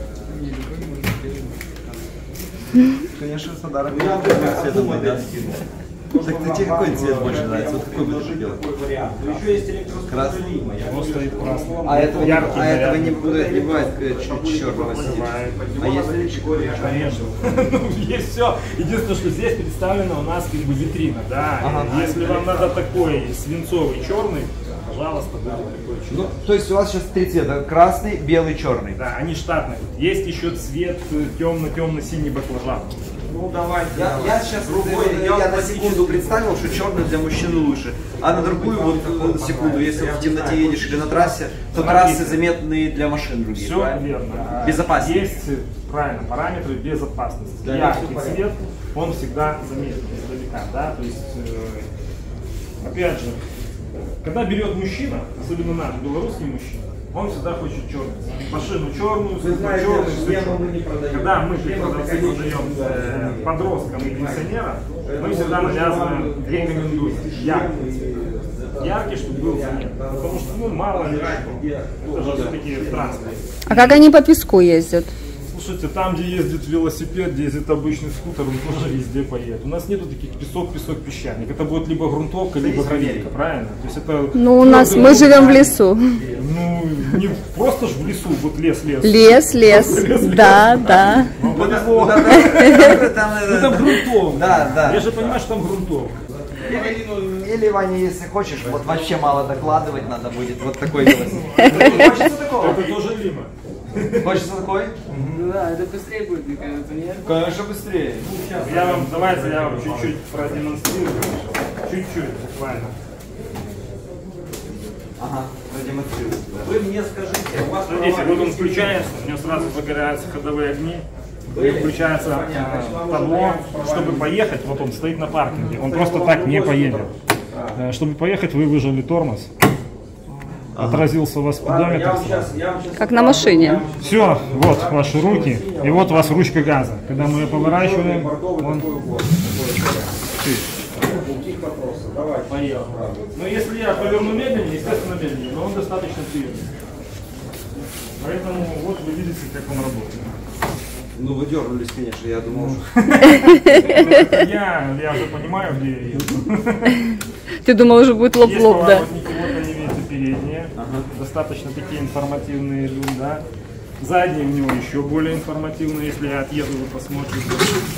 Конечно, с подарок. Цветом да. Так тебе какой цвет больше нравится? Вот какой бы ты хотел? Красный. Стоит красный. А этого не бывает черного сидит. А если конечно. Есть все. Единственное, что здесь представлена у нас как бы витрина, да. Если вам надо такой свинцовый черный, пожалуйста, будет такой черный. Ну, то есть у вас сейчас 3 цвета: красный, белый, черный. Да, они штатные. Есть еще цвет темно-темно-синий баклажан. Ну давайте. Я сейчас я на секунду представил, что черный для мужчины лучше. А на другую вот секунду, если в темноте едешь или на трассе, то трассы заметные для машин других. Все верно. Безопаснее. Есть, правильно, параметры безопасности. Да, яркий цвет, он всегда заметен издалека, да, то есть, опять же, когда берет мужчина, особенно наш белорусский мужчина, он всегда хочет черный. Машину черную, черную. Когда мы продавцы продаем подросткам и пенсионерам, мы всегда навязываем, рекомендуем яркий цвет. Яркий, чтобы был заметен. Потому что, ну, мало ли, это же все-таки транспорт. А как они по песку ездят? Слушайте, там, где ездит велосипед, где ездит обычный скутер, он тоже везде поедет. У нас нету таких песок, песчаник. Это будет либо грунтовка, либо гравийка, правильно? То есть это. Ну, у нас мы живем в лесу. Ну, не просто ж в лесу, вот лес. Лес. Да. Там грунтовка. Да. Я же понимаю, что там грунтовка. Или, Ваня, если хочешь, вот вообще мало докладывать надо будет, вот такой велосипед. Хочется такого? Это тоже Лима. Хочется такой? Да, это быстрее будет, мне кажется, нет? Конечно, быстрее. Давайте я вам чуть-чуть продемонстрирую. Чуть-чуть, буквально. Ага, продемонстрируйте. Вы мне скажите, у вас... Смотрите, вот он включается, у него сразу загораются ходовые огни. И включается табло, чтобы поехать, вот он стоит на паркинге, он просто так не поедет. Чтобы поехать, вы выжали тормоз, отразился у вас спидометр. Как на машине. Все, вот ваши руки, и вот у вас ручка газа. Когда мы ее поворачиваем, он... Поехал. Но если я поверну медленнее, естественно медленнее, но он достаточно твердый. Поэтому вот вы видите, как он работает. Ну вы дернулись, конечно, я думал, я уже понимаю, где я еду. Ты думал, уже будет лоб-лоб, да? Вот они видите передние, достаточно такие информативные люди, да. Задние у него еще более информативные, если я отъеду, вы посмотрите.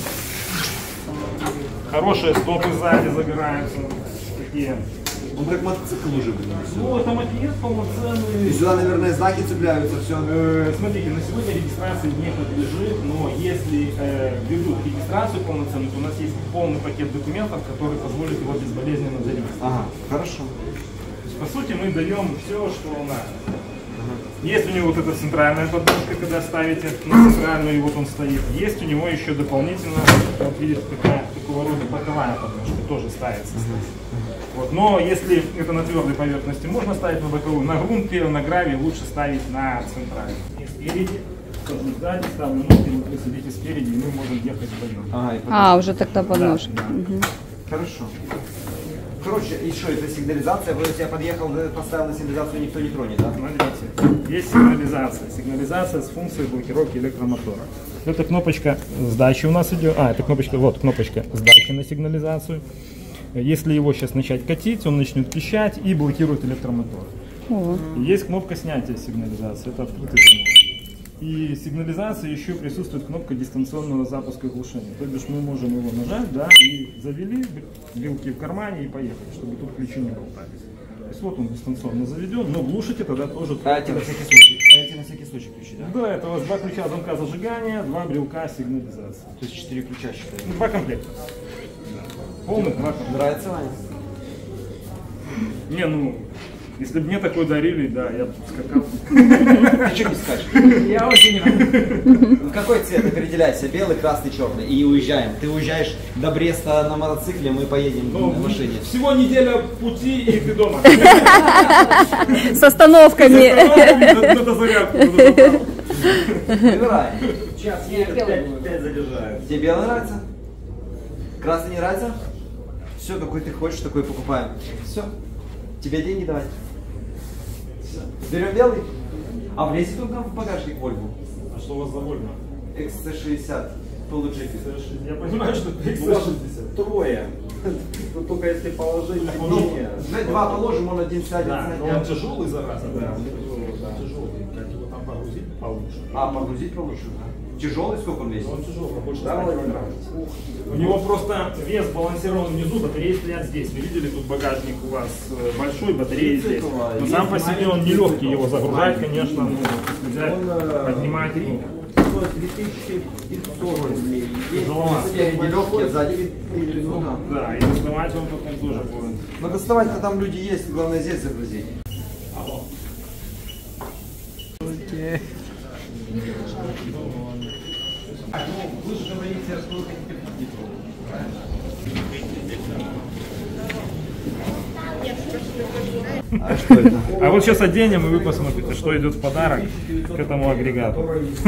Хорошие стопы сзади загораются, такие. Он как мотоцикл уже, блин. Ну, это мотоцикл полноценный. И сюда, наверное, знаки цепляются, все. Смотрите, на сегодня регистрации не подлежит, но если ведут регистрацию полноценную, то у нас есть полный пакет документов, который позволит его безболезненно зарегистрировать. Ага, хорошо. То есть, по сути, мы даем все, что надо. Есть у него вот эта центральная подножка, когда ставите на центральную, и вот он стоит. Есть у него еще дополнительно, вот видите, такого рода боковая подножка, тоже ставится. Вот. Но если это на твердой поверхности, можно ставить на боковую. На грунте, на гравии лучше ставить на центральную. И спереди, сзади ставлю ноги, вы садитесь спереди, и мы можем ехать вдвоем. Уже тогда подножка. Да. Угу. Хорошо. Короче, и что, это сигнализация? Вот я подъехал, поставил на сигнализацию, никто не тронет, да? Смотрите, есть сигнализация. Сигнализация с функцией блокировки электромотора. Это кнопочка сдачи у нас идет. Это кнопочка, вот кнопочка сдачи на сигнализацию. Если его сейчас начать катить, он начнет пищать и блокирует электромотор. Есть кнопка снятия сигнализации, это открытый замок. И сигнализация еще присутствует кнопка дистанционного запуска глушения. То бишь мы можем его нажать, да, и завели, брелки в кармане и поехали, чтобы тут ключи не болтались. То есть вот он дистанционно заведен, но глушите тогда тоже. А эти на всякий случай? На всякий случай ключи, да? Да, это у вас 2 ключа замка зажигания, 2 брелка сигнализации. То есть 4 ключа считаем? 2 комплекта. Полный 2 комплекта. Нравится, Ваня? Не, ну, если бы мне такой дарили, да, я бы скакал. Ты что не скачешь? Я очень не рад. Какой цвет определяйся? Белый, красный, черный. И уезжаем. Ты уезжаешь до Бреста на мотоцикле, мы поедем на машине. Всего неделя пути, и ты дома. С остановками. Надо зарядку. Выбирай. Сейчас едет, 5 заряжает. Тебе белый нравится? Красный не нравится? Все, какой ты хочешь, такой покупаем. Все. Тебе деньги давать? Все. Берем белый? А влезет он там в багажник Вольву? А что у вас за Вольво? XC60. Полуджипи. Я понимаю, что это XC60. Трое. Тут только если положить сиденье. Два положим, он один сядет. Да, но он тяжелый, зараза. Да, тяжелый. Как его там погрузить получше. А, погрузить получше, да? Тяжелый, сколько он весит? Он тяжелый, больше 100 килограмм. У него просто вес балансирован внизу, батареи стоят здесь. Вы видели, тут багажник у вас большой, батареи здесь. Но сам по себе он нелегкий, его загружать, конечно, ну, взять, поднимать. 2500 рублей. Спереди легкий, сзади. Да, и доставать он потом тоже будет. Но доставать-то там люди есть, главное здесь загрузить. Окей. Вы же говорите, что вы хотите кредит. А что это? А вот сейчас оденем, и вы посмотрите, что идет в подарок к этому агрегату.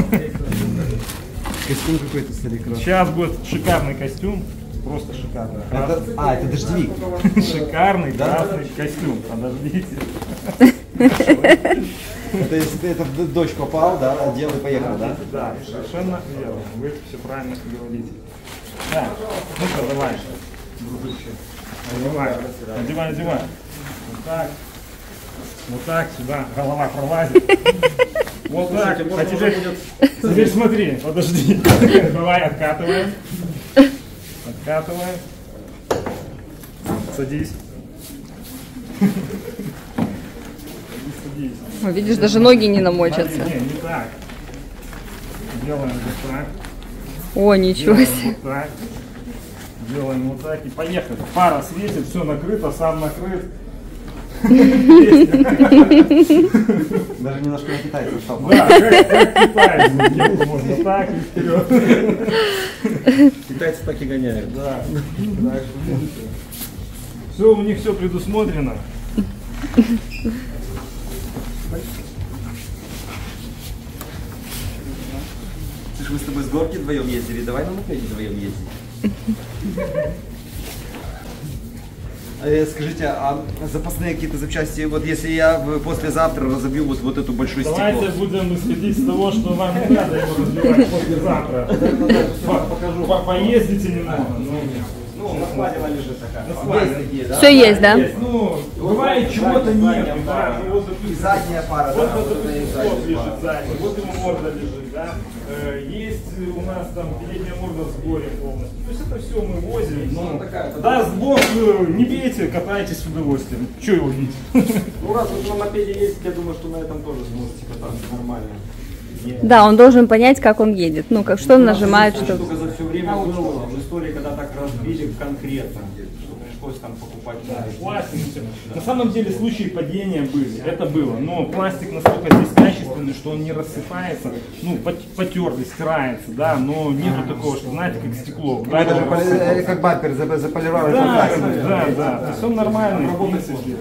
Костюм какой-то старик. Сейчас будет шикарный костюм. Просто шикарный. Это дождевик. Шикарный, красный костюм. Подождите. Это если ты это в дождь попал, да, одел и поехал, да? Да, совершенно верно. Вы все правильно говорите. Да, ну-ка, давай, дружище. Одевай. Вот так. Вот так, сюда, голова пролазит. Вот так. А теперь смотри, подожди. Давай, откатываем. Откатываем. Садись. Садись. Видишь, даже ноги не намочатся. Не так. Делаем вот так. О, ничего себе. Вот так. Делаем вот так и поехали. Фара светит, все накрыто, сам накрыт. Даже немножко на китайцев стал. Да, как китайцы. Можно так и вперед. Китайцы так и гоняют. Да. Все, у них все предусмотрено. Слушай, мы с тобой с горки вдвоем ездили, давай на мопеде вдвоем ездить. Скажите, а запасные какие-то запчасти, вот если я послезавтра разобью вот эту большую стекло? Давайте будем исходить из того, что вам не надо его разбивать послезавтра. Покажу. Поездите немного. Ну, на складе она лежит такая. На складе. Все есть, да? Ну, бывает чего-то нет, да. И задняя пара, Вот, да? вот лежит задний, вот ему морда лежит, да. Есть у нас там передняя морда в сборе полностью. То есть это все мы возим. Но, да, сбор не бейте, катайтесь с удовольствием. Че его бить? Ну, раз вы на мопеде ездите, я думаю, что на этом тоже сможете кататься нормально. Да, он должен понять, как он едет. Ну, как что он нажимает, что... Штука за все время была в истории, когда так разбили конкретно, что пришлось там покупать. Пластик. На самом деле случаи падения были, это было, но пластик настолько здесь качественный, что он не рассыпается, ну, потертый, стирается, да, но нету такого, что, знаете, как стекло. Да, это как бампер заполировали. Да, да, то есть он нормальный, в принципе.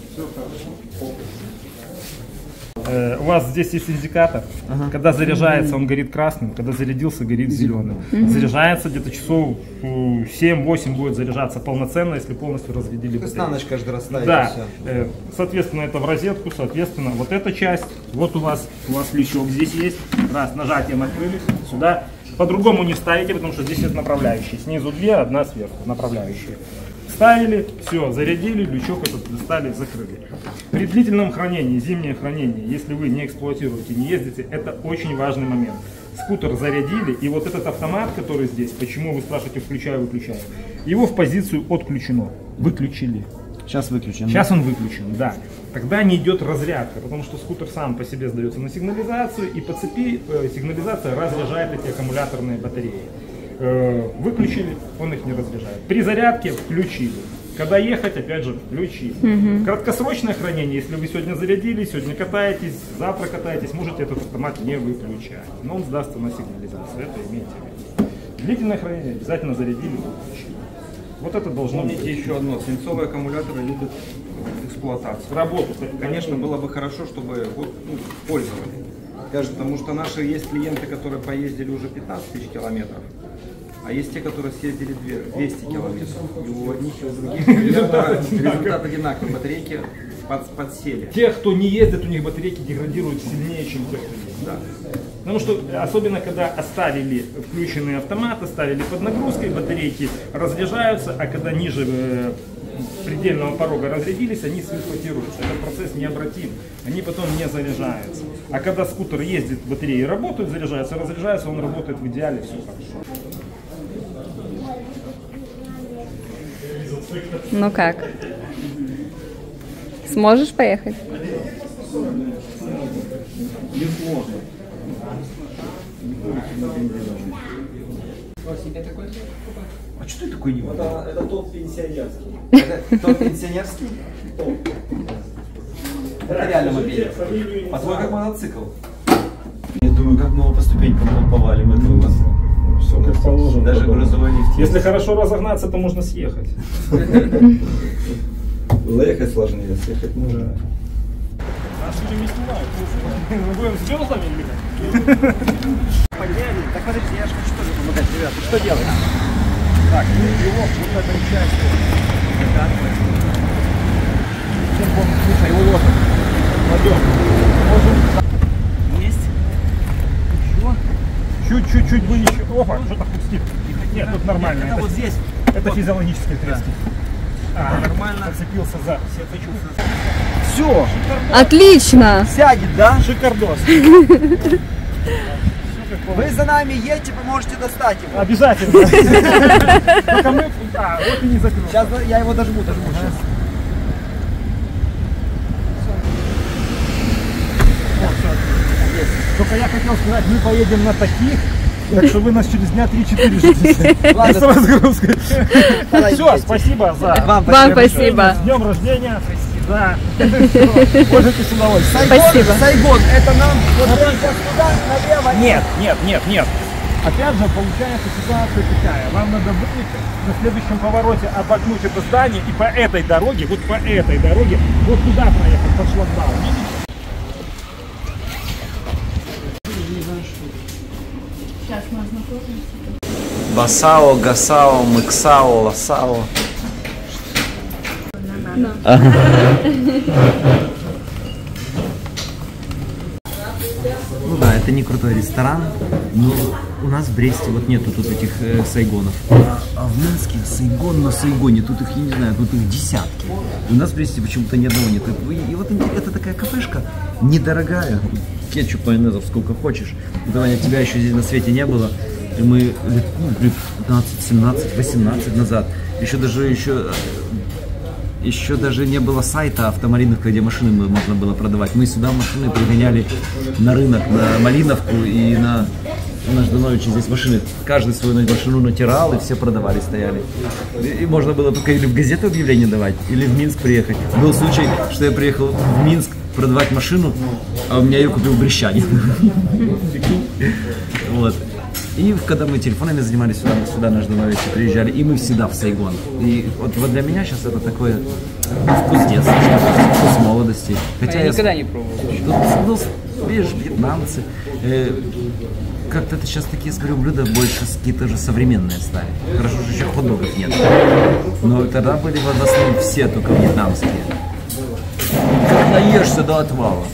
У вас здесь есть индикатор. Когда заряжается, он горит красным, когда зарядился, горит зеленым. Заряжается где-то часов 7-8 будет заряжаться полноценно, если полностью разрядили батарею. То есть на ночь каждый раз ставить. Да. Соответственно, это в розетку, соответственно, вот эта часть, вот у вас лючок здесь есть. Раз, нажатием открыли, сюда. По-другому не ставите, потому что здесь есть направляющие. Снизу две, одна сверху, направляющие. Ставили, все, зарядили, лючок этот достали, закрыли. При длительном хранении, зимнее хранение, если вы не эксплуатируете, не ездите, это очень важный момент. Скутер зарядили, и вот этот автомат, который здесь, почему вы спрашиваете, включаю-выключаю, его в позицию отключено, выключили. Сейчас выключен. Сейчас он выключен, да. Тогда не идет разрядка, потому что скутер сам по себе сдается на сигнализацию, и по цепи сигнализация разряжает эти аккумуляторные батареи. Выключили, он их не разряжает. При зарядке включили. Когда ехать, опять же, включили. Краткосрочное хранение, если вы сегодня зарядили, сегодня катаетесь, завтра катаетесь, можете этот автомат не выключать. Но он сдастся на сигнализацию, это имейте в виду. Длительное хранение обязательно зарядили, выключили. Вот это должно быть. Помните еще одно, свинцовые аккумуляторы любят эксплуатацию. Работу. Конечно, было бы хорошо, чтобы пользовались. Потому что наши есть клиенты, которые поездили уже 15 тысяч километров, а есть те, которые съездили 200 километров. И у одних и у других результат одинаковый. Батарейки подсели. Те, кто не ездит, у них батарейки деградируют сильнее, чем те, кто ездит. Да. Потому что, особенно когда оставили включенный автомат, оставили под нагрузкой, батарейки разряжаются, а когда ниже предельного порога разрядились, они сэксплуатируются. Этот процесс необратим, они потом не заряжаются. А когда скутер ездит, батареи работают, заряжаются, разряжаются, он работает в идеале, все хорошо. Ну как? Сможешь поехать? Несложно. А что ты такой не вода? Это тот пенсионерский. Это тот пенсионерский? Это реально мобиль. А твой как мотоцикл? Я думаю, как мы его по ступенькам повалим. Это у нас все как положено. Даже грузовой лифт. Если хорошо разогнаться, то можно съехать. Было ехать сложнее, съехать можно. Нас уже не снимают. Мы будем с звездами или как? Так подожди, я же хочу тоже помогать, ребята. Что делать? Так, ну его вот в этой части. Слушай, его вот. Кладем. Есть. Чуть-чуть бы еще. Опа, что-то хрустит. Нет, тут нормально. Это вот здесь. Это физиологические трески. А, нормально. Зацепился за. Все. Отлично. Сядет, да? Шикардос. Вы за нами едете, вы можете достать его. Обязательно. Только мы... А, вот и не закрыл. Сейчас я его дожму сейчас. Только я хотел сказать, мы поедем на таких, так что вы нас через дня 3-4 ждите. С разгрузкой. Все, спасибо за... Вам спасибо. С днем рождения. Да. Можете с удовольствием. Спасибо. Сайгон, это нам вот сейчас туда, налево? Нет. Опять же, получается ситуация такая. Вам надо выехать, на следующем повороте обогнуть это здание и по этой дороге, вот по этой дороге, вот туда проехать, под шлагбаум. Сейчас мы ознакомимся. Басао, Гасао, Мыксао, Ласао. Ну да, это не крутой ресторан, но у нас в Бресте вот нету тут этих сайгонов. А в Минске сайгон на сайгоне, тут их, я не знаю, тут их десятки. У нас в Бресте почему-то ни одного нет. И вот это такая кафешка, недорогая. Кетчуп, майонезов сколько хочешь. Давай, тебя еще здесь на свете не было. И мы лет 15, 17, 18 назад. Еще даже не было сайта автомаринок, где машины можно было продавать. Мы сюда машины пригоняли на рынок, на Малиновку и на Ждановича. Здесь машины, каждый свою машину натирал и все продавали, стояли. И можно было только или в газету объявление давать, или в Минск приехать. Был случай, что я приехал в Минск продавать машину, а у меня ее купил брещанин. Вот. И когда мы телефонами занимались, сюда на Ждановича приезжали, и мы всегда в Сайгон. И вот для меня сейчас это такой вкус детства, вкус молодости. Хотя я никогда не пробовал. Ну, видишь, вьетнамцы. Как-то это сейчас такие, смотрю, блюда больше какие-то же современные стали. Хорошо, что еще хот-догов нет. Но тогда были в основном все только вьетнамские. Как наешься до отвала.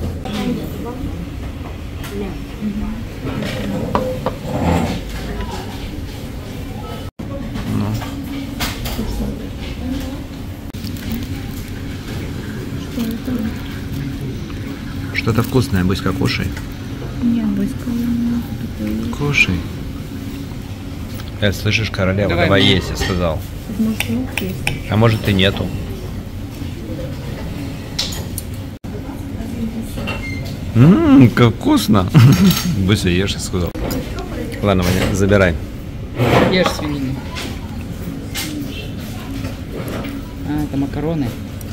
Что-то вкусное, Буська, кушай. Нет, Буська, не кушай. Слышишь, королева, давай есть, я сказал. Может, лук есть? А может и нету. Как вкусно. Буся, ешь, я сказал. Ладно, Ваня, забирай. Ешь свинину. А, это макароны.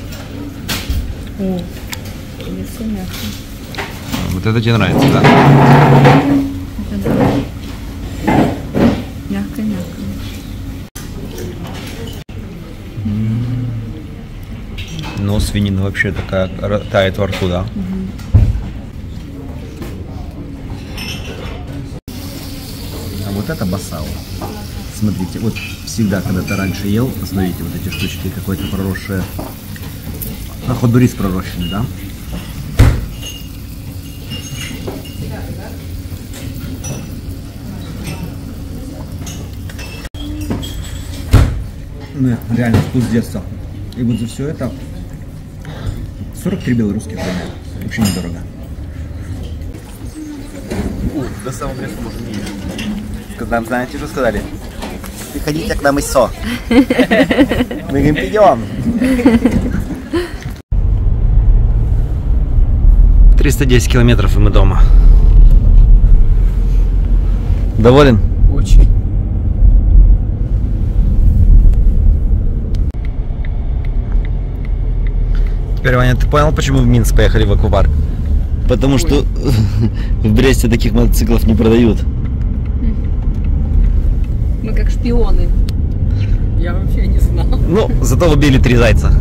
О, мясо мягкое. Вот это тебе нравится, да? Это да. Мягкое-мягкое. Но свинина вообще такая тает во рту, да? А вот это басао. Смотрите, вот всегда, когда ты раньше ел, посмотрите, вот эти штучки, какое-то проросшее. Походу рис пророщенный, да? Ну, реально вкус детства. И вот за все это 43 белорусских рубля. Вообще недорого. До самого места можно не есть. Нам, знаете, что сказали? Приходите к нам и со. Мы говорим, пойдем. 310 километров, и мы дома. Доволен? Очень. Теперь, Ваня, ты понял, почему в Минск поехали в аквапарк? Потому что в Бресте таких мотоциклов не продают. Мы как шпионы. Я вообще не знал. Ну, зато убили 3 зайца.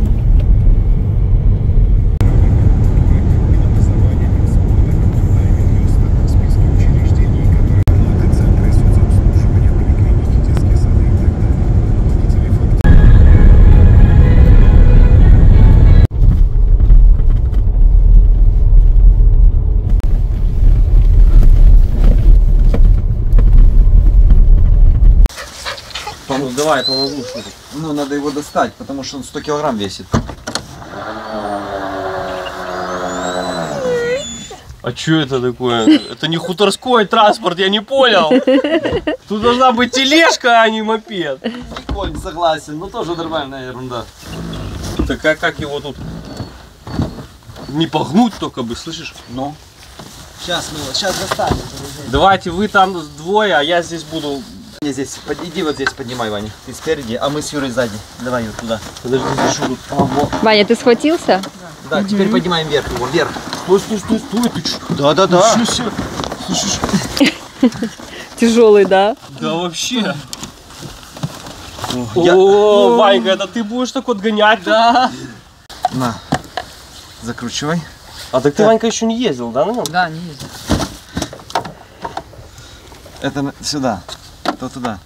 Давай, я помогу. Ну, надо его достать, потому что он 100 килограмм весит. А что это такое? Это не хуторской транспорт, я не понял. Тут должна быть тележка, а не мопед. Прикольно, согласен, но тоже нормальная ерунда. Так а как его тут не погнуть только бы, слышишь? Ну. Сейчас мы его, сейчас достанем. Давайте вы там двое, а я здесь буду. Ваня здесь, иди вот здесь поднимай, Ваня. Ты спереди, а мы с Юрой сзади. Давай, Юр, туда. Подожди, зашу. Ваня, ты схватился? Да, теперь поднимаем вверх его, вверх. Стой, ты что? Да. Слушай. Тяжелый, да? Да вообще. О, Ванька, это ты будешь так вот гонять? Да. На, закручивай. А так ты, Ванька, еще не ездил, да, на нем? Да, не ездил. Это сюда, то туда.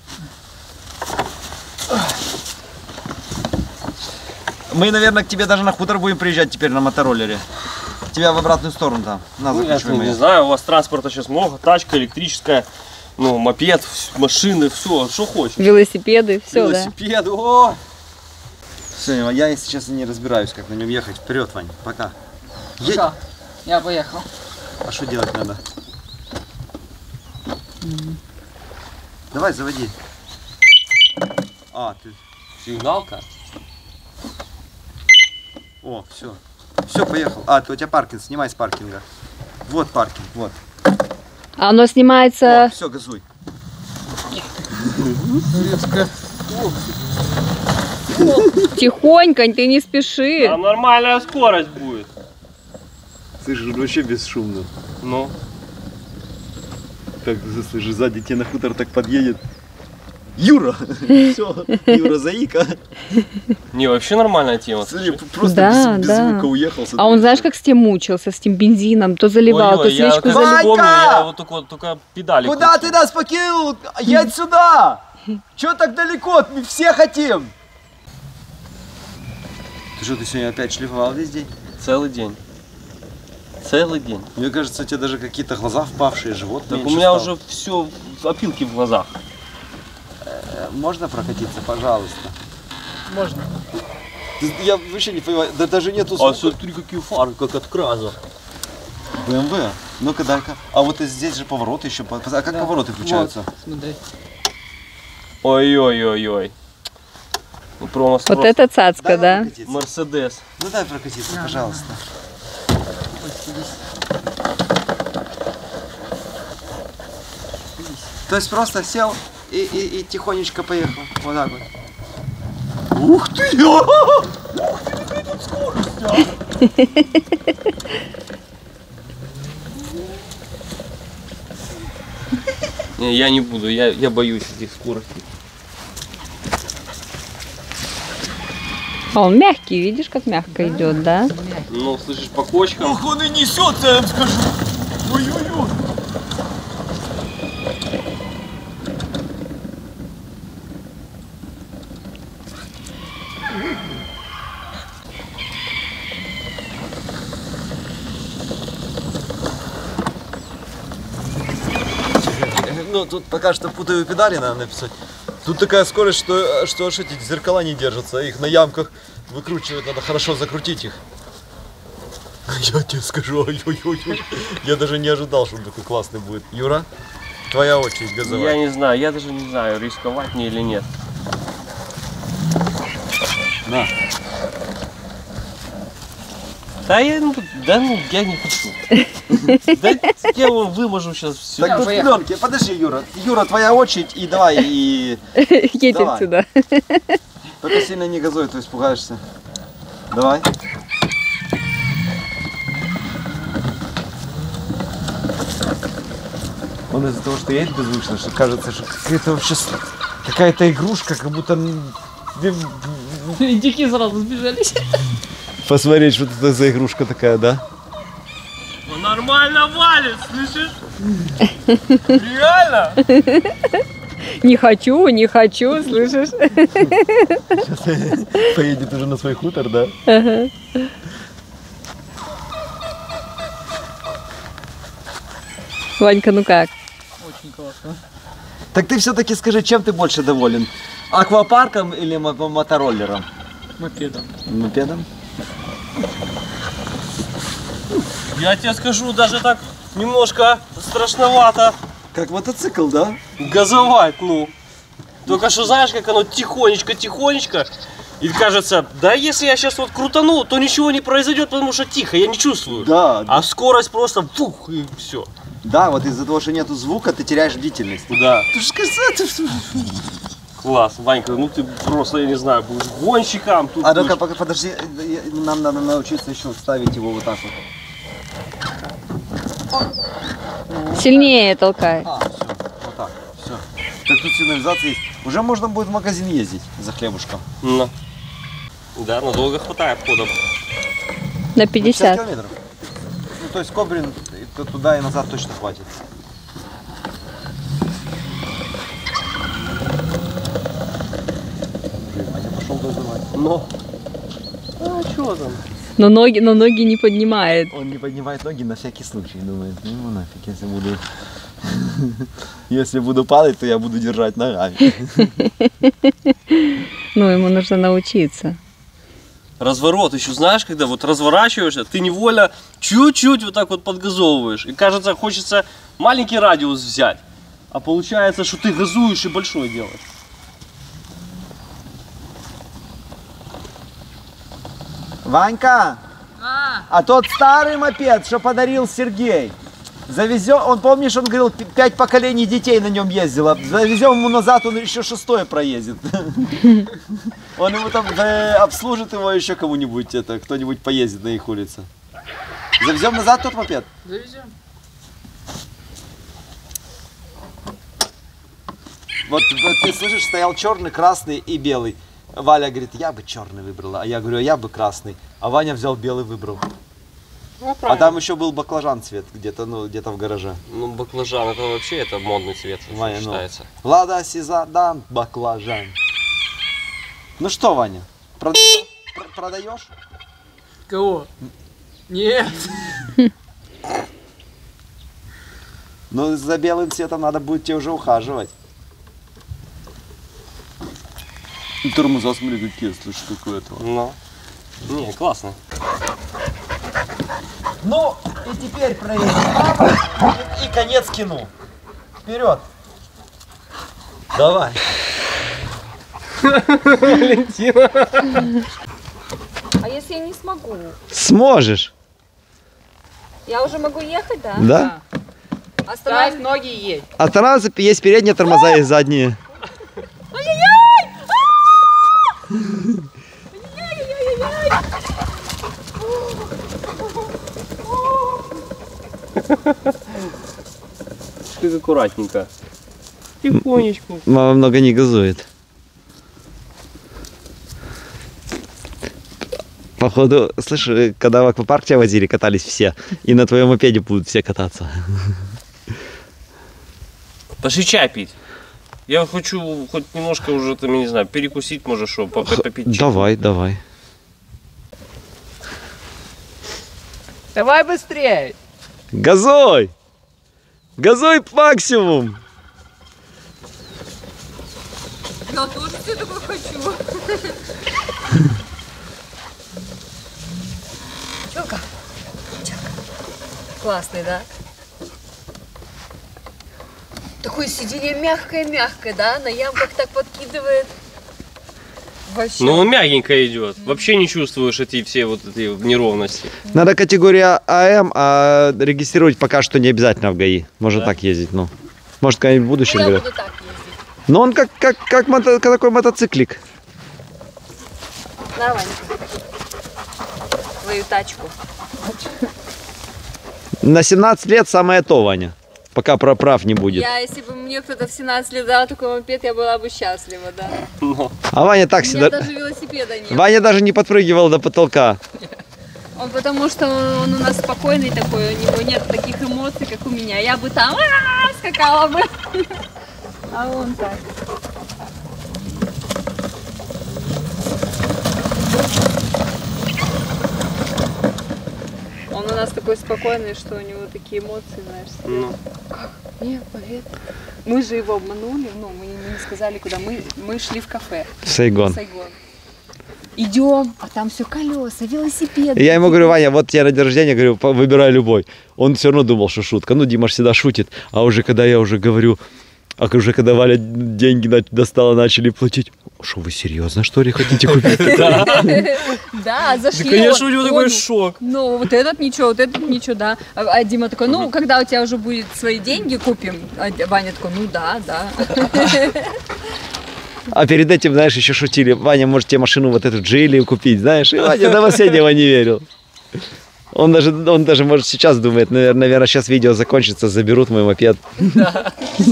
Мы, наверное, к тебе даже на хутор будем приезжать теперь на мотороллере. Тебя в обратную сторону там. На, закручиваем я не знаю, у вас транспорта сейчас много, тачка электрическая, ну, мопед, машины, все, что хочешь. Велосипеды, все, да. Велосипеды, о! Все, я, если честно, не разбираюсь, как на нем ехать. Вперед, Вань, пока. Все, я поехал. А что делать надо? Давай, заводи. А, ты... Сигналка? О, все. Все, поехал. А, у тебя паркинг, снимай с паркинга. Вот паркинг, вот. А оно снимается... Все, газуй. Тихонько, ты не спеши. Там нормальная скорость будет. Слышишь, вообще бесшумно. Ну? Как, слышишь, сзади тебе на хутор так подъедет. Юра! Все, Юра заика. Не, вообще нормальная тема. Смотри, просто без звука уехал. А он знаешь, как с тем мучился, с тем бензином, то заливал, то свечку заливал. Я вот только педали. Куда ты нас покинул? Едь сюда! Че так далеко? Мы все хотим! Ты что, ты сегодня опять шлифовал весь день? Целый день. Целый день. Мне кажется, у тебя даже какие-то глаза впавшие, живот. Так у меня уже все опилки в глазах. Можно прокатиться, пожалуйста? Можно. Я вообще не понимаю, да даже нету... А смотри, какие фары, как от Краза. БМВ? Ну-ка, дай-ка. А вот здесь же повороты еще. А как повороты включаются? Вот, смотри. Ой-ой-ой-ой. Вот это цацка, да? Мерседес. Ну дай прокатиться, пожалуйста. То есть просто сел и тихонечко поехал. Вот так вот. Ух ты! Ух ты, какая тут скорость! Не, я не буду, я боюсь этих скоростей. А он мягкий, видишь, как мягко идет, да? Ну, слышишь, по кочкам. Ох, он и несется, я вам скажу. Ой-ой-ой. Ну, тут пока что путаю педали, надо написать. Тут такая скорость, что аж эти зеркала не держатся. Их на ямках выкручивать надо, хорошо закрутить их. Я тебе скажу, ой-ой-ой. Я даже не ожидал, что он такой классный будет. Юра, твоя очередь газовать. Я не знаю, я даже не знаю, рисковать мне или нет. На. Да я не хочу. Да я его выможу сейчас все. Так, пленки, подожди, Юра. Юра, твоя очередь, и давай, и... Едь отсюда. Только сильно не газуй, то испугаешься. Давай. Он из-за того, что едет беззвучно, что кажется, что какая-то вообще какая-то игрушка, как будто... Индюки сразу сбежались. Посмотреть, что это за игрушка такая, да? Ну, нормально валит, слышишь? Реально? Не хочу, не хочу, слышишь? Сейчас поедет уже на свой хутор, да? Ага. Ванька, ну как? Очень классно. Так ты все-таки скажи, чем ты больше доволен? Аквапарком или мотороллером? Мопедом. Мопедом? Я тебе скажу, даже так немножко страшновато. Как мотоцикл, да? Газовать, ну. Только что знаешь, как оно тихонечко. И кажется, да если я сейчас вот крутану, то ничего не произойдет, потому что тихо, я не чувствую. Да. А скорость просто фух, и все. Да, вот из-за того, что нету звука, ты теряешь бдительность. Да. Класс, Ванька, ну ты просто, я не знаю, будешь гонщиком. Тут А ну-ка, подожди, нам надо научиться еще ставить его вот так вот. Сильнее толкай. А, все, вот так, все. Так тут сигнализация есть. Уже можно будет в магазин ездить за хлебушком. Ну. Да, надолго хватает ходом. На 50. километров. Ну, то есть Кобрин туда и назад точно хватит. Пошел дозывать. Ну. А что там? Но ноги не поднимает. Он не поднимает ноги на всякий случай, думает, ну нафиг, если буду падать, то я буду держать ногами. Ну, ему нужно научиться. Разворот еще, знаешь, когда вот разворачиваешься, ты невольно чуть-чуть вот так вот подгазовываешь. И кажется, хочется маленький радиус взять. А получается, что ты газуешь и большой делаешь. Ванька, а тот старый мопед, что подарил Сергей, завезем, он, помнишь, он говорил, 5 поколений детей на нем ездило, завезем ему назад, он еще 6-е проедет. Он ему там обслужит его еще кому-нибудь, это кто-нибудь поездит на их улице. Завезем назад тот мопед? Завезем. Вот ты слышишь, стоял черный, красный и белый. Валя говорит, я бы черный выбрала, а я говорю, я бы красный. А Ваня взял белый, выбрал. Ну, а там еще был баклажан цвет где-то, ну, где-то в гараже. Ну, баклажан, это вообще это модный цвет, Ваня, считается. Ну, Лада Сизадан, баклажан. Ну что, Ваня, продаешь? Кого? Нет. Ну, за белым цветом надо будет тебе уже ухаживать. Тормоза, смотри, какие, слушай, какое это. Ну, не, классно. Ну, и теперь проедем и конец кино. Вперед. Давай. Валентина. А если я не смогу? Сможешь. Я уже могу ехать, да? Да. Оставь ноги и едь. Останавливаться, есть передние тормоза и задние. Ты аккуратненько. Тихонечку. Мама много не газует. Походу, слышь, когда в аквапарк тебя возили, катались все, и на твоем мопеде будут все кататься. Пошли чай пить. Я хочу хоть немножко уже, там, я не знаю, перекусить, может, что, попить чай. Давай, давай. Давай быстрее. Газуй! Газуй максимум! Я тоже все такое хочу. Чёлка. Классный, да? Такое сиденье мягкое-мягкое, да? На ямках так подкидывает. Вообще. Ну, он мягенько идет. Вообще не чувствуешь эти все вот эти неровности. Надо категория АМ, а регистрировать пока что не обязательно в ГАИ. Можно так ездить, ну. Может, когда-нибудь в будущем. Я буду так ездить. Но он как такой мотоциклик. Давай. Твою тачку. На 17 лет самое то, Ваня. Пока прав не будет. Если бы мне кто-то в 17 лет дал такой мопед, я была бы счастлива, да. А Ваня так У всегда... меня даже велосипеда нет. Ваня даже не подпрыгивал до потолка. Он потому что он у нас спокойный такой, у него нет таких эмоций, как у меня. Я бы там скакала бы. А он так. Он у нас такой спокойный, что у него такие эмоции, знаешь. Ну. Как? Нет, поверь. Мы же его обманули, ну, мы не сказали, куда. Мы шли в кафе. В Сайгон. Идем, а там все колеса, велосипеды. Я ему говорю, Ваня, вот тебе на день рождения, говорю, выбирай любой. Он все равно думал, что шутка. Ну, Дима всегда шутит. А уже когда я уже говорю, А уже когда Валя деньги достала, начали платить. Что, вы серьезно, что ли, хотите купить? Да, зашли. Конечно, у него такой шок. Ну, вот этот ничего, да. А Дима такой, ну, когда у тебя уже будет свои деньги, купим. А Ваня такой, ну да. А перед этим, знаешь, еще шутили. Ваня, может тебе машину вот эту Джили купить, знаешь? И Ваня до последнего не верил. Он даже, может, сейчас думает, наверное, сейчас видео закончится, заберут мой мопед. Да.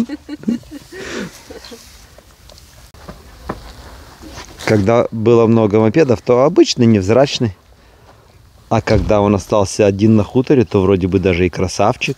Когда было много мопедов, то обычный, невзрачный. А когда он остался один на хуторе, то вроде бы даже и красавчик.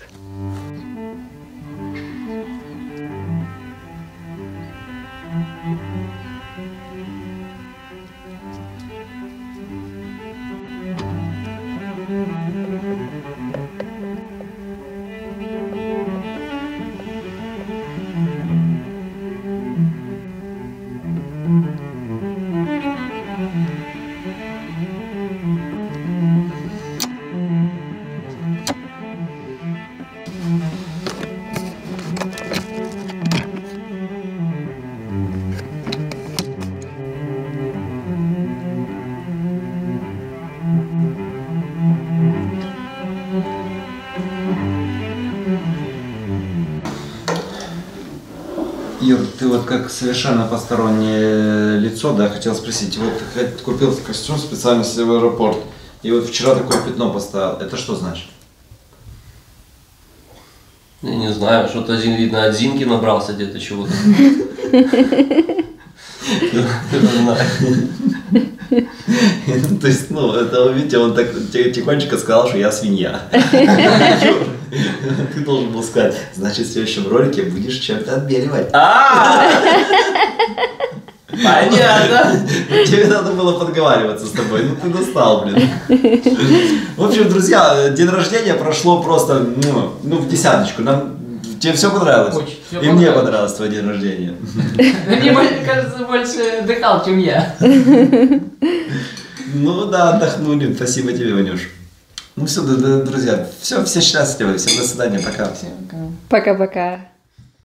Юр, ты вот как совершенно постороннее лицо, да, хотел спросить, вот купил костюм специально себе в аэропорт, и вот вчера такое пятно поставил, это что значит? Я не знаю, что-то один, видно, от Зинки набрался где-то чего-то. То есть, ну, это, видите, он так тихонечко сказал, что я свинья. Ты должен был сказать, значит, в следующем ролике будешь чем-то отбеливать. Понятно. Тебе надо было подговариваться с тобой, ну ты достал, блин. В общем, друзья, день рождения прошло просто, ну в десяточку. Тебе все понравилось? Очень, все И мне понравился твой день рождения. Мне кажется, больше отдыхал, чем я. Ну да, отдохнули. Спасибо тебе, Ванюш. Ну все, друзья, все счастливы, всем до свидания, пока. Пока-пока.